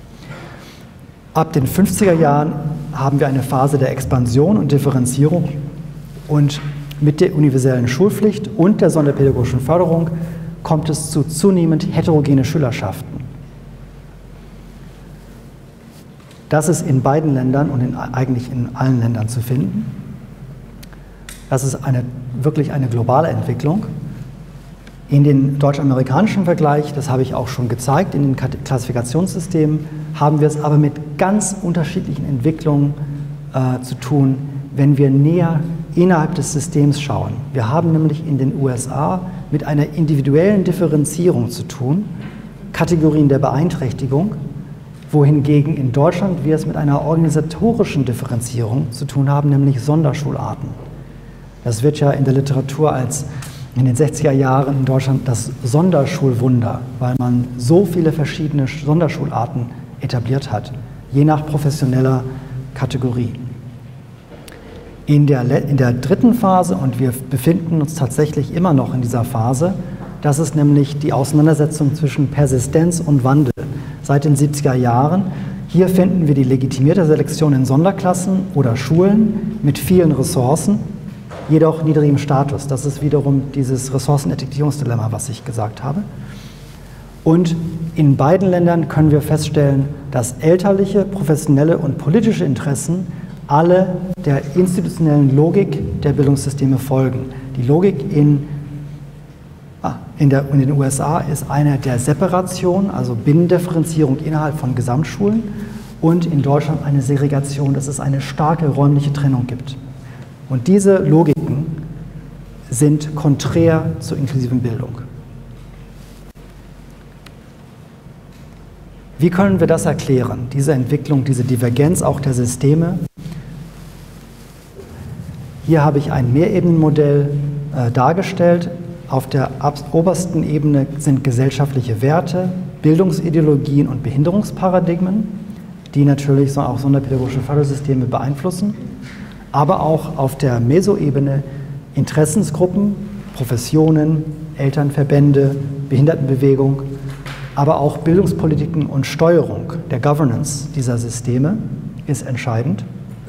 Ab den fünfziger Jahren haben wir eine Phase der Expansion und Differenzierung und mit der universellen Schulpflicht und der sonderpädagogischen Förderung kommt es zu zunehmend heterogene Schülerschaften. Das ist in beiden Ländern und in, eigentlich in allen Ländern zu finden. Das ist eine, wirklich eine globale Entwicklung. In den deutsch-amerikanischen Vergleich, das habe ich auch schon gezeigt, in den Klassifikationssystemen, haben wir es aber mit ganz unterschiedlichen Entwicklungen äh, zu tun, wenn wir näher innerhalb des Systems schauen. Wir haben nämlich in den U S A mit einer individuellen Differenzierung zu tun, Kategorien der Beeinträchtigung, wohingegen in Deutschland wir es mit einer organisatorischen Differenzierung zu tun haben, nämlich Sonderschularten. Das wird ja in der Literatur als in den sechziger Jahren in Deutschland das Sonderschulwunder, weil man so viele verschiedene Sonderschularten etabliert hat, je nach professioneller Kategorie. In der, in der dritten Phase, und wir befinden uns tatsächlich immer noch in dieser Phase, das ist nämlich die Auseinandersetzung zwischen Persistenz und Wandel seit den siebziger Jahren. Hier finden wir die legitimierte Selektion in Sonderklassen oder Schulen mit vielen Ressourcen, jedoch niedrigem Status. Das ist wiederum dieses Ressourcenetikettierungsdilemma, was ich gesagt habe. Und in beiden Ländern können wir feststellen, dass elterliche, professionelle und politische Interessen alle der institutionellen Logik der Bildungssysteme folgen. Die Logik in, ah, in, der, in den U S A ist eine der Separation, also Binnendifferenzierung innerhalb von Gesamtschulen, und in Deutschland eine Segregation, dass es eine starke räumliche Trennung gibt. Und diese Logiken sind konträr zur inklusiven Bildung. Wie können wir das erklären, diese Entwicklung, diese Divergenz auch der Systeme? Hier habe ich ein Mehrebenenmodell äh, dargestellt. Auf der obersten Ebene sind gesellschaftliche Werte, Bildungsideologien und Behinderungsparadigmen, die natürlich auch sonderpädagogische Fördersysteme beeinflussen, aber auch auf der Mesoebene Interessensgruppen, Professionen, Elternverbände, Behindertenbewegung, aber auch Bildungspolitiken und Steuerung der Governance dieser Systeme ist entscheidend.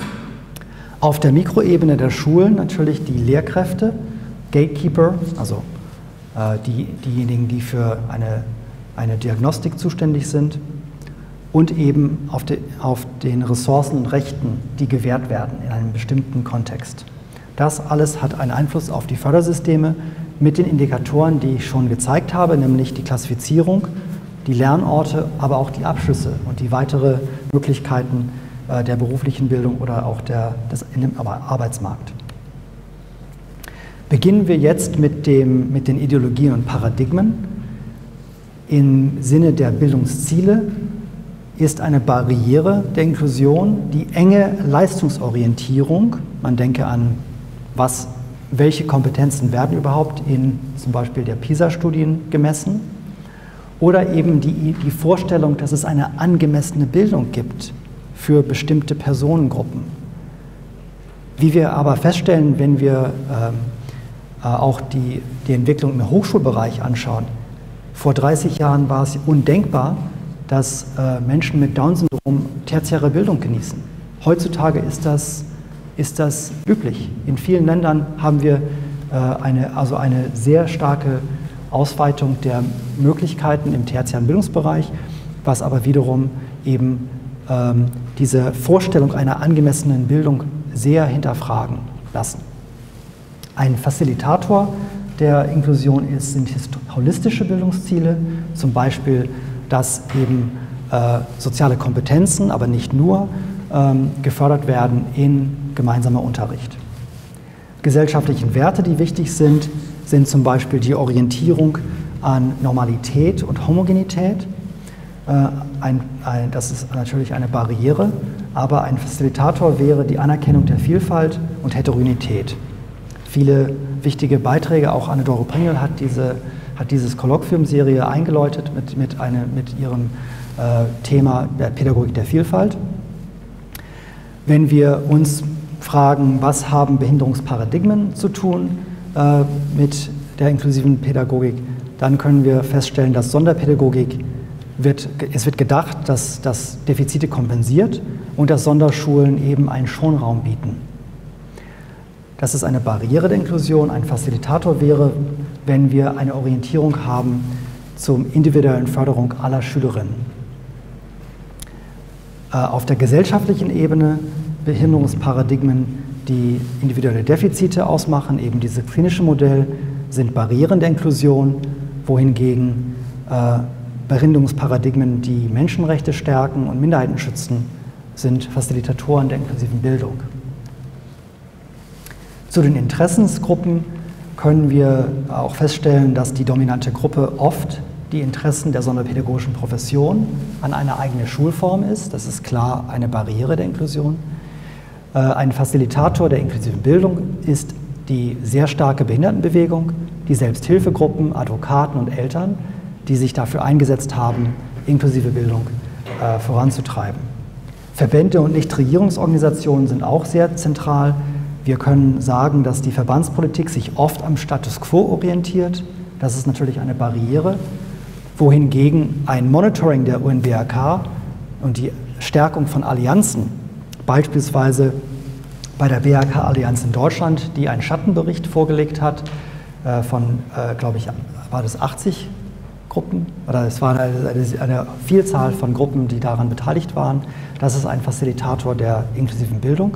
Auf der Mikroebene der Schulen natürlich die Lehrkräfte, Gatekeeper, also äh, die, diejenigen, die für eine, eine Diagnostik zuständig sind, und eben auf, de, auf den Ressourcen und Rechten, die gewährt werden in einem bestimmten Kontext. Das alles hat einen Einfluss auf die Fördersysteme mit den Indikatoren, die ich schon gezeigt habe, nämlich die Klassifizierung, die Lernorte, aber auch die Abschlüsse und die weitere Möglichkeiten äh, der beruflichen Bildung oder auch der, des, in dem Arbeitsmarkt. Beginnen wir jetzt mit, dem, mit den Ideologien und Paradigmen. Im Sinne der Bildungsziele ist eine Barriere der Inklusion die enge Leistungsorientierung. Man denke an, was, welche Kompetenzen werden überhaupt in zum Beispiel der PISA-Studien gemessen. Oder eben die, die Vorstellung, dass es eine angemessene Bildung gibt für bestimmte Personengruppen. Wie wir aber feststellen, wenn wir ähm, äh, auch die, die Entwicklung im Hochschulbereich anschauen, vor dreißig Jahren war es undenkbar, dass äh, Menschen mit Down-Syndrom tertiäre Bildung genießen. Heutzutage ist das, ist das üblich. In vielen Ländern haben wir äh, eine, also eine sehr starke Ausweitung der Möglichkeiten im tertiären Bildungsbereich, was aber wiederum eben ähm, diese Vorstellung einer angemessenen Bildung sehr hinterfragen lassen. Ein Facilitator der Inklusion ist, sind holistische Bildungsziele, zum Beispiel, dass eben äh, soziale Kompetenzen, aber nicht nur, ähm, gefördert werden in gemeinsamer Unterricht. Gesellschaftliche Werte, die wichtig sind, sind zum Beispiel die Orientierung an Normalität und Homogenität. Äh, ein, ein, das ist natürlich eine Barriere, aber ein Facilitator wäre die Anerkennung der Vielfalt und Heterogenität. Viele wichtige Beiträge, auch Anne-Dore Pringel hat, diese, hat dieses Kolloquium-Serie eingeläutet mit, mit, eine, mit ihrem äh, Thema der Pädagogik der Vielfalt. Wenn wir uns fragen, was haben Behinderungsparadigmen zu tun äh, mit der inklusiven Pädagogik, dann können wir feststellen, dass Sonderpädagogik wird, es wird gedacht, dass das Defizite kompensiert und dass Sonderschulen eben einen Schonraum bieten. Das ist eine Barriere der Inklusion. Ein Facilitator wäre, wenn wir eine Orientierung haben zur individuellen Förderung aller Schülerinnen. Äh, auf der gesellschaftlichen Ebene Behinderungsparadigmen, die individuelle Defizite ausmachen, eben dieses klinische Modell, sind Barrieren der Inklusion, wohingegen äh, Behinderungsparadigmen, die Menschenrechte stärken und Minderheiten schützen, sind Facilitatoren der inklusiven Bildung. Zu den Interessensgruppen können wir auch feststellen, dass die dominante Gruppe oft die Interessen der sonderpädagogischen Profession an eine eigene Schulform ist. Das ist klar eine Barriere der Inklusion. Ein Facilitator der inklusiven Bildung ist die sehr starke Behindertenbewegung, die Selbsthilfegruppen, Advokaten und Eltern, die sich dafür eingesetzt haben, inklusive Bildung äh, voranzutreiben. Verbände und Nichtregierungsorganisationen sind auch sehr zentral. Wir können sagen, dass die Verbandspolitik sich oft am Status quo orientiert. Das ist natürlich eine Barriere, wohingegen ein Monitoring der U N B R K und die Stärkung von Allianzen, beispielsweise bei der B R K-Allianz in Deutschland, die einen Schattenbericht vorgelegt hat äh, von, äh, glaube ich, war das achtzig Gruppen, oder es war eine, eine Vielzahl von Gruppen, die daran beteiligt waren. Das ist ein Facilitator der inklusiven Bildung.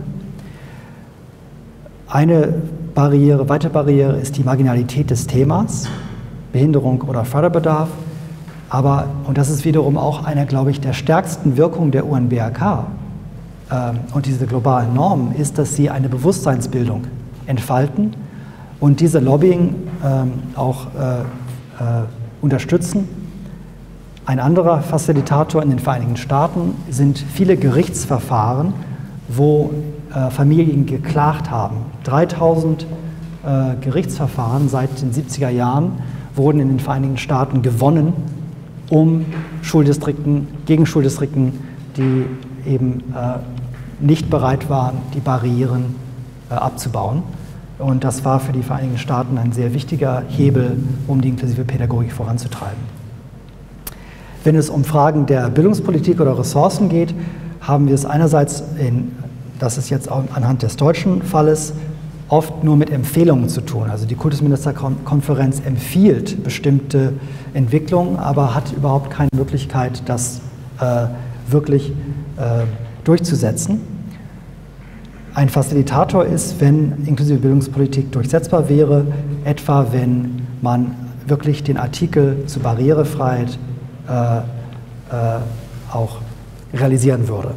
Eine Barriere, weitere Barriere ist die Marginalität des Themas, Behinderung oder Förderbedarf. Aber, und das ist wiederum auch eine, glaube ich, der stärksten Wirkungen der U N B R K ähm, und diese globalen Normen, ist, dass sie eine Bewusstseinsbildung entfalten und diese Lobbying ähm, auch äh, äh, unterstützen. Ein anderer Facilitator in den Vereinigten Staaten sind viele Gerichtsverfahren, wo äh, Familien geklagt haben. dreitausend äh, Gerichtsverfahren seit den siebziger Jahren wurden in den Vereinigten Staaten gewonnen, um Schuldistrikten, gegen Schuldistrikten, die eben äh, nicht bereit waren, die Barrieren äh, abzubauen. Und das war für die Vereinigten Staaten ein sehr wichtiger Hebel, um die inklusive Pädagogik voranzutreiben. Wenn es um Fragen der Bildungspolitik oder Ressourcen geht, haben wir es einerseits, in, das ist jetzt auch anhand des deutschen Falles, oft nur mit Empfehlungen zu tun. Also die Kultusministerkonferenz empfiehlt bestimmte Entwicklungen, aber hat überhaupt keine Möglichkeit, das äh, wirklich äh, durchzusetzen. Ein Facilitator ist, wenn inklusive Bildungspolitik durchsetzbar wäre, etwa wenn man wirklich den Artikel zur Barrierefreiheit äh, äh, auch realisieren würde.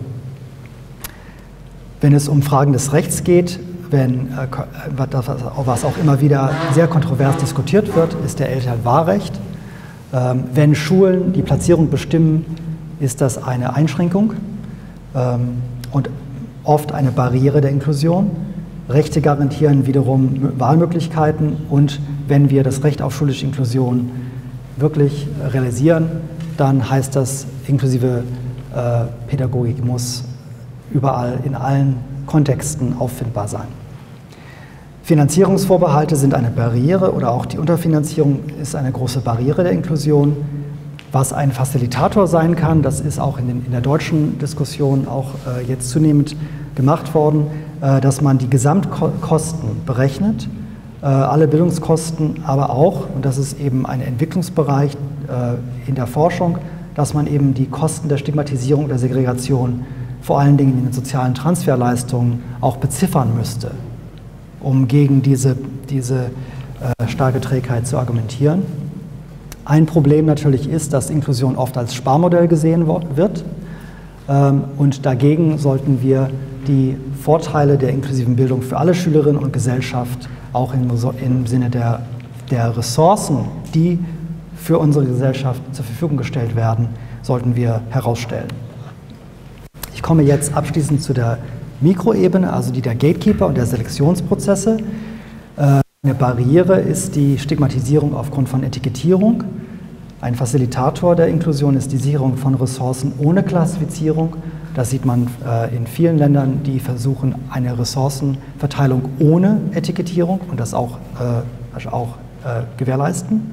Wenn es um Fragen des Rechts geht, wenn, äh, was auch immer wieder sehr kontrovers diskutiert wird, ist der Elternwahlrecht. Ähm, wenn Schulen die Platzierung bestimmen, ist das eine Einschränkung ähm, und oft eine Barriere der Inklusion. Rechte garantieren wiederum Wahlmöglichkeiten und wenn wir das Recht auf schulische Inklusion wirklich realisieren, dann heißt das, inklusive äh, Pädagogik muss überall in allen Kontexten auffindbar sein. Finanzierungsvorbehalte sind eine Barriere oder auch die Unterfinanzierung ist eine große Barriere der Inklusion. Was ein Facilitator sein kann, das ist auch in, den, in der deutschen Diskussion auch äh, jetzt zunehmend gemacht worden, äh, dass man die Gesamtkosten berechnet, äh, alle Bildungskosten, aber auch, und das ist eben ein Entwicklungsbereich äh, in der Forschung, dass man eben die Kosten der Stigmatisierung oder Segregation vor allen Dingen in den sozialen Transferleistungen auch beziffern müsste, um gegen diese, diese äh, starke Trägheit zu argumentieren. Ein Problem natürlich ist, dass Inklusion oft als Sparmodell gesehen wird ähm, und dagegen sollten wir die Vorteile der inklusiven Bildung für alle Schülerinnen und Gesellschaft auch im, im Sinne der, der Ressourcen, die für unsere Gesellschaft zur Verfügung gestellt werden, sollten wir herausstellen. Ich komme jetzt abschließend zu der Mikroebene, also die der Gatekeeper und der Selektionsprozesse. Eine Barriere ist die Stigmatisierung aufgrund von Etikettierung. Ein Facilitator der Inklusion ist die Sicherung von Ressourcen ohne Klassifizierung. Das sieht man in vielen Ländern, die versuchen, eine Ressourcenverteilung ohne Etikettierung und das auch, äh, auch äh, gewährleisten.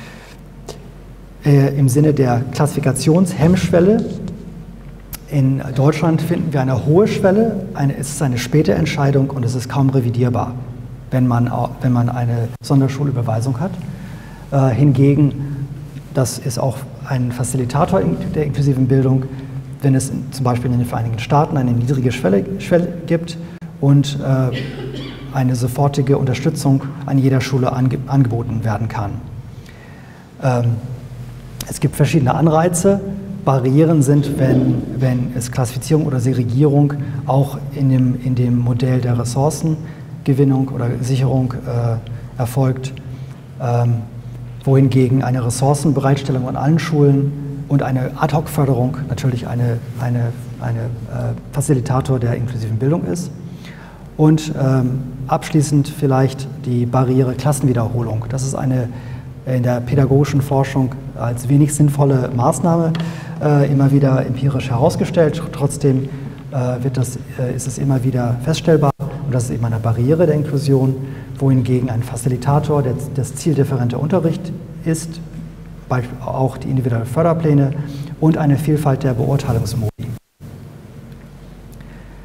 Äh, Im Sinne der Klassifikationshemmschwelle in Deutschland finden wir eine hohe Schwelle, eine, es ist eine späte Entscheidung und es ist kaum revidierbar, wenn man, wenn man eine Sonderschulüberweisung hat. Äh, hingegen, das ist auch ein Facilitator der inklusiven Bildung, wenn es in, zum Beispiel in den Vereinigten Staaten eine niedrige Schwelle, Schwelle gibt und äh, eine sofortige Unterstützung an jeder Schule ange, angeboten werden kann. Ähm, es gibt verschiedene Anreize. Barrieren sind, wenn, wenn es Klassifizierung oder Segregierung auch in dem, in dem Modell der Ressourcengewinnung oder Sicherung äh, erfolgt, ähm, wohingegen eine Ressourcenbereitstellung an allen Schulen und eine Ad-hoc-Förderung natürlich eine, eine, eine äh, Facilitator der inklusiven Bildung ist. Und ähm, abschließend vielleicht die Barriere Klassenwiederholung. Das ist eine in der pädagogischen Forschung als wenig sinnvolle Maßnahme äh, immer wieder empirisch herausgestellt. Trotzdem äh, wird das, äh, ist es immer wieder feststellbar und das ist eben eine Barriere der Inklusion, wohingegen ein Facilitator der, das zieldifferente Unterricht ist, auch die individuellen Förderpläne und eine Vielfalt der Beurteilungsmodi.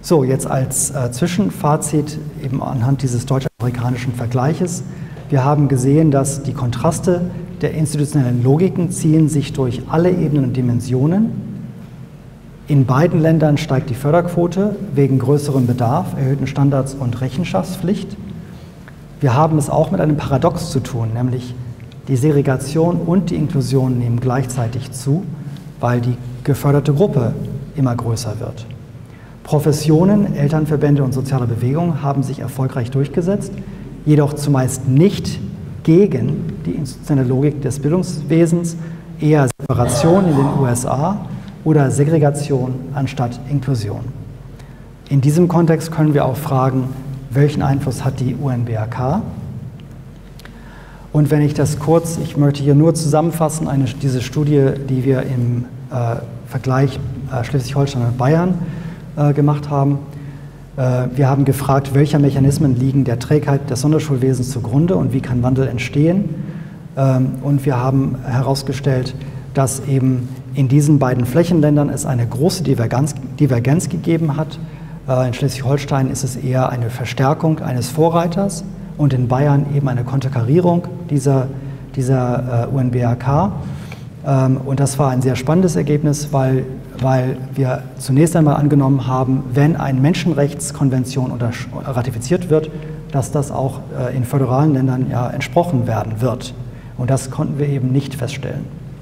So, jetzt als äh, Zwischenfazit eben anhand dieses deutsch-amerikanischen Vergleiches. Wir haben gesehen, dass die Kontraste der institutionellen Logiken ziehen sich durch alle Ebenen und Dimensionen. In beiden Ländern steigt die Förderquote wegen größerem Bedarf, erhöhten Standards und Rechenschaftspflicht. Wir haben es auch mit einem Paradox zu tun, nämlich die Segregation und die Inklusion nehmen gleichzeitig zu, weil die geförderte Gruppe immer größer wird. Professionen, Elternverbände und soziale Bewegungen haben sich erfolgreich durchgesetzt, jedoch zumeist nicht gegen die institutionelle Logik des Bildungswesens, eher Separation in den U S A oder Segregation anstatt Inklusion. In diesem Kontext können wir auch fragen, welchen Einfluss hat die U N B R K? Und wenn ich das kurz, ich möchte hier nur zusammenfassen, eine, diese Studie, die wir im äh, Vergleich äh, Schleswig-Holstein und Bayern äh, gemacht haben. Äh, wir haben gefragt, welche Mechanismen liegen der Trägheit des Sonderschulwesens zugrunde und wie kann Wandel entstehen. Ähm, und wir haben herausgestellt, dass eben in diesen beiden Flächenländern es eine große Divergenz, Divergenz gegeben hat. Äh, in Schleswig-Holstein ist es eher eine Verstärkung eines Vorreiters und in Bayern eben eine Konterkarierung dieser, dieser äh, U N B R K. Ähm, und das war ein sehr spannendes Ergebnis, weil, weil wir zunächst einmal angenommen haben, wenn eine Menschenrechtskonvention ratifiziert wird, dass das auch äh, in föderalen Ländern ja entsprochen werden wird. Und das konnten wir eben nicht feststellen.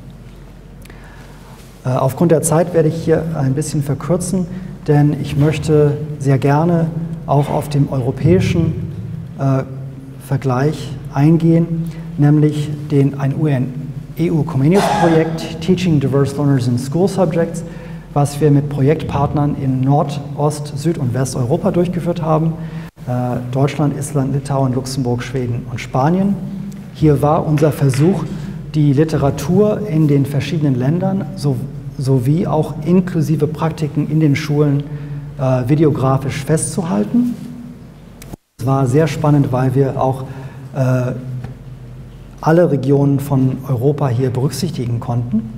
Äh, aufgrund der Zeit werde ich hier ein bisschen verkürzen, denn ich möchte sehr gerne auch auf dem europäischen äh, Vergleich eingehen, nämlich den, ein E U-Comenius-Projekt Teaching Diverse Learners in School Subjects, was wir mit Projektpartnern in Nord-, Ost-, Süd- und Westeuropa durchgeführt haben. Äh, Deutschland, Estland, Litauen, Luxemburg, Schweden und Spanien. Hier war unser Versuch, die Literatur in den verschiedenen Ländern so, sowie auch inklusive Praktiken in den Schulen äh, videografisch festzuhalten. Es war sehr spannend, weil wir auch äh, alle Regionen von Europa hier berücksichtigen konnten.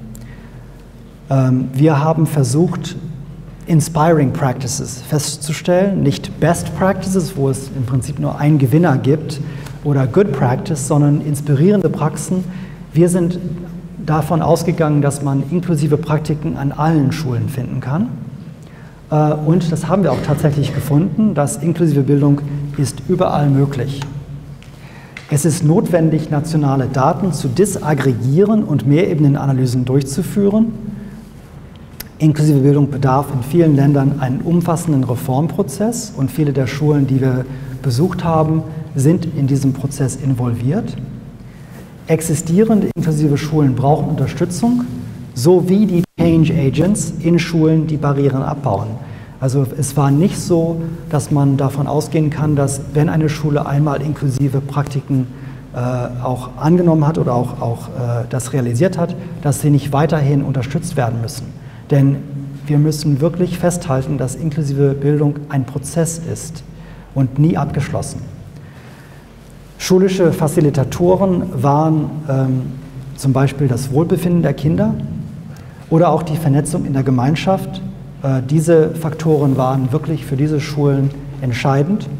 Ähm, wir haben versucht, Inspiring Practices festzustellen, nicht Best Practices, wo es im Prinzip nur einen Gewinner gibt, oder Good Practice, sondern inspirierende Praxen. Wir sind davon ausgegangen, dass man inklusive Praktiken an allen Schulen finden kann. Äh, und das haben wir auch tatsächlich gefunden, dass inklusive Bildung ist überall möglich. Es ist notwendig, nationale Daten zu disaggregieren und Mehrebenenanalysen durchzuführen. Inklusive Bildung bedarf in vielen Ländern einen umfassenden Reformprozess und viele der Schulen, die wir besucht haben, sind in diesem Prozess involviert. Existierende inklusive Schulen brauchen Unterstützung, sowie die Change Agents in Schulen, die Barrieren abbauen. Also es war nicht so, dass man davon ausgehen kann, dass wenn eine Schule einmal inklusive Praktiken äh, auch angenommen hat oder auch, auch äh, das realisiert hat, dass sie nicht weiterhin unterstützt werden müssen. Denn wir müssen wirklich festhalten, dass inklusive Bildung ein Prozess ist und nie abgeschlossen. Schulische Facilitatoren waren ähm, zum Beispiel das Wohlbefinden der Kinder oder auch die Vernetzung in der Gemeinschaft. Äh, diese Faktoren waren wirklich für diese Schulen entscheidend.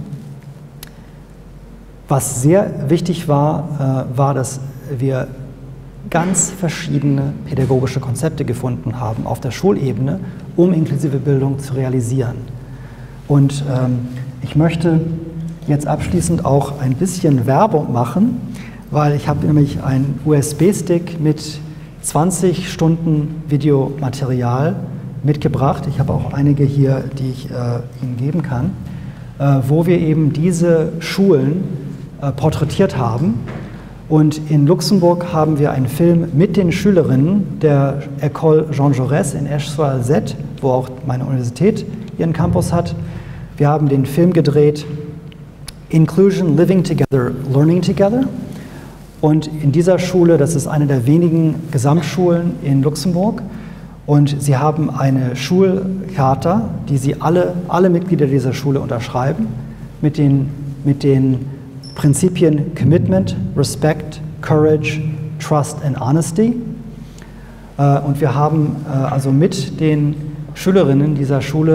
Was sehr wichtig war, äh, war, dass wir ganz verschiedene pädagogische Konzepte gefunden haben auf der Schulebene, um inklusive Bildung zu realisieren. Und ähm, ich möchte jetzt abschließend auch ein bisschen Werbung machen, weil ich habe nämlich einen U S B-Stick mit zwanzig Stunden Videomaterial mitgebracht. Ich habe auch einige hier, die ich äh, Ihnen geben kann, äh, wo wir eben diese Schulen äh, porträtiert haben. Und in Luxemburg haben wir einen Film mit den Schülerinnen der École Jean Jaurès in Esch-sur-Alzette, wo auch meine Universität ihren Campus hat. Wir haben den Film gedreht, Inclusion, Living Together, Learning Together. Und in dieser Schule, das ist eine der wenigen Gesamtschulen in Luxemburg, und sie haben eine Schulcharta, die sie alle, alle Mitglieder dieser Schule unterschreiben, mit den, mit den Prinzipien Commitment, Respect, Courage, Trust and Honesty. Und wir haben also mit den Schülerinnen dieser Schule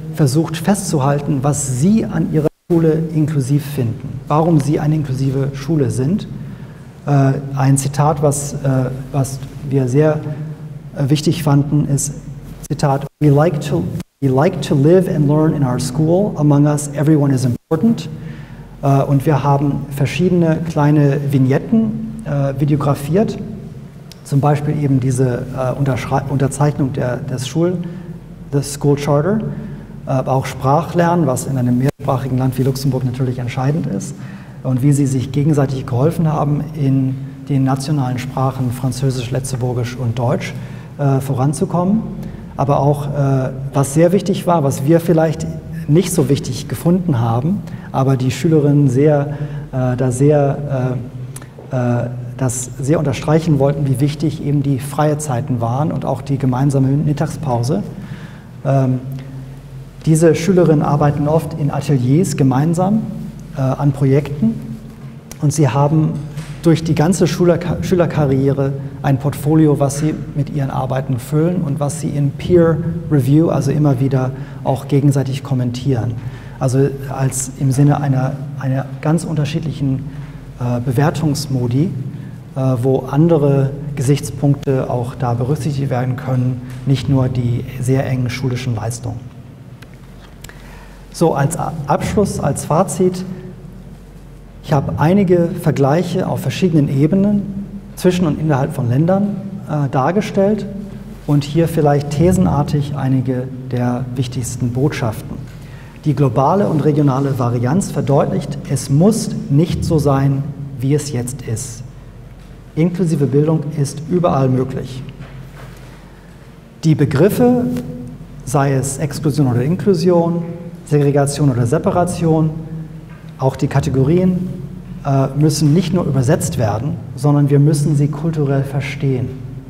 versucht festzuhalten, was Sie an Ihrer Schule inklusiv finden, warum Sie eine inklusive Schule sind. Äh, ein Zitat, was, äh, was wir sehr äh, wichtig fanden, ist, Zitat, we like, to, we like to live and learn in our school. Among us, everyone is important. Äh, und wir haben verschiedene kleine Vignetten äh, videografiert, zum Beispiel eben diese äh, Unterzeichnung der, des Schul, des School Charter, äh, aber auch Sprachlernen, was in einem mehrsprachigen Land wie Luxemburg natürlich entscheidend ist, und wie sie sich gegenseitig geholfen haben, in den nationalen Sprachen Französisch, Letzeburgisch und Deutsch äh, voranzukommen. Aber auch, äh, was sehr wichtig war, was wir vielleicht nicht so wichtig gefunden haben, aber die Schülerinnen sehr, äh, da sehr, äh, äh, das sehr unterstreichen wollten, wie wichtig eben die freie Zeiten waren und auch die gemeinsame Mittagspause. Ähm, diese Schülerinnen arbeiten oft in Ateliers gemeinsam äh, an Projekten, und sie haben durch die ganze Schüler Schülerkarriere ein Portfolio, was sie mit ihren Arbeiten füllen und was sie in Peer Review, also immer wieder auch gegenseitig kommentieren. Also als im Sinne einer, einer ganz unterschiedlichen äh, Bewertungsmodi, äh, wo andere Gesichtspunkte auch da berücksichtigt werden können, nicht nur die sehr engen schulischen Leistungen. So, als Abschluss, als Fazit: Ich habe einige Vergleiche auf verschiedenen Ebenen zwischen und innerhalb von Ländern äh, dargestellt und hier vielleicht thesenartig einige der wichtigsten Botschaften. Die globale und regionale Varianz verdeutlicht, es muss nicht so sein, wie es jetzt ist. Inklusive Bildung ist überall möglich. Die Begriffe, sei es Exklusion oder Inklusion, Segregation oder Separation, auch die Kategorien äh, müssen nicht nur übersetzt werden, sondern wir müssen sie kulturell verstehen.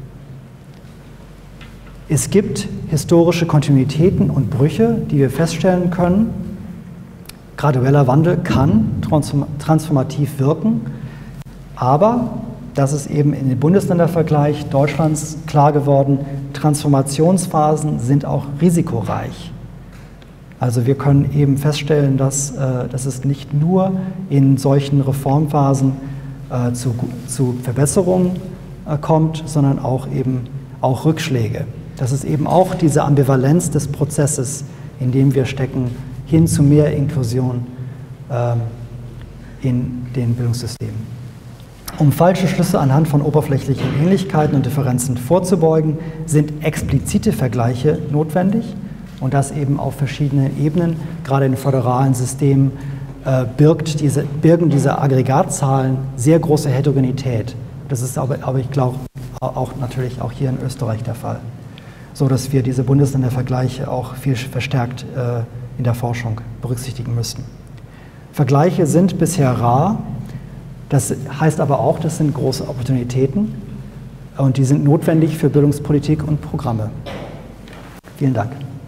Es gibt historische Kontinuitäten und Brüche, die wir feststellen können. Gradueller Wandel kann transform transformativ wirken, aber, das ist eben in dem Bundesländervergleich Deutschlands klar geworden, Transformationsphasen sind auch risikoreich. Also wir können eben feststellen, dass, äh, dass es nicht nur in solchen Reformphasen äh, zu, zu Verbesserungen äh, kommt, sondern auch eben auch Rückschläge. Das ist eben auch diese Ambivalenz des Prozesses, in dem wir stecken, hin zu mehr Inklusion äh, in den Bildungssystemen. Um falsche Schlüsse anhand von oberflächlichen Ähnlichkeiten und Differenzen vorzubeugen, sind explizite Vergleiche notwendig. Und das eben auf verschiedenen Ebenen, gerade in föderalen Systemen, äh, birgt diese, birgen diese Aggregatzahlen sehr große Heterogenität. Das ist aber, aber ich glaube, auch natürlich auch hier in Österreich der Fall. So dass wir diese Bundesländervergleiche auch viel verstärkt äh, in der Forschung berücksichtigen müssen. Vergleiche sind bisher rar, das heißt aber auch, das sind große Opportunitäten und die sind notwendig für Bildungspolitik und Programme. Vielen Dank.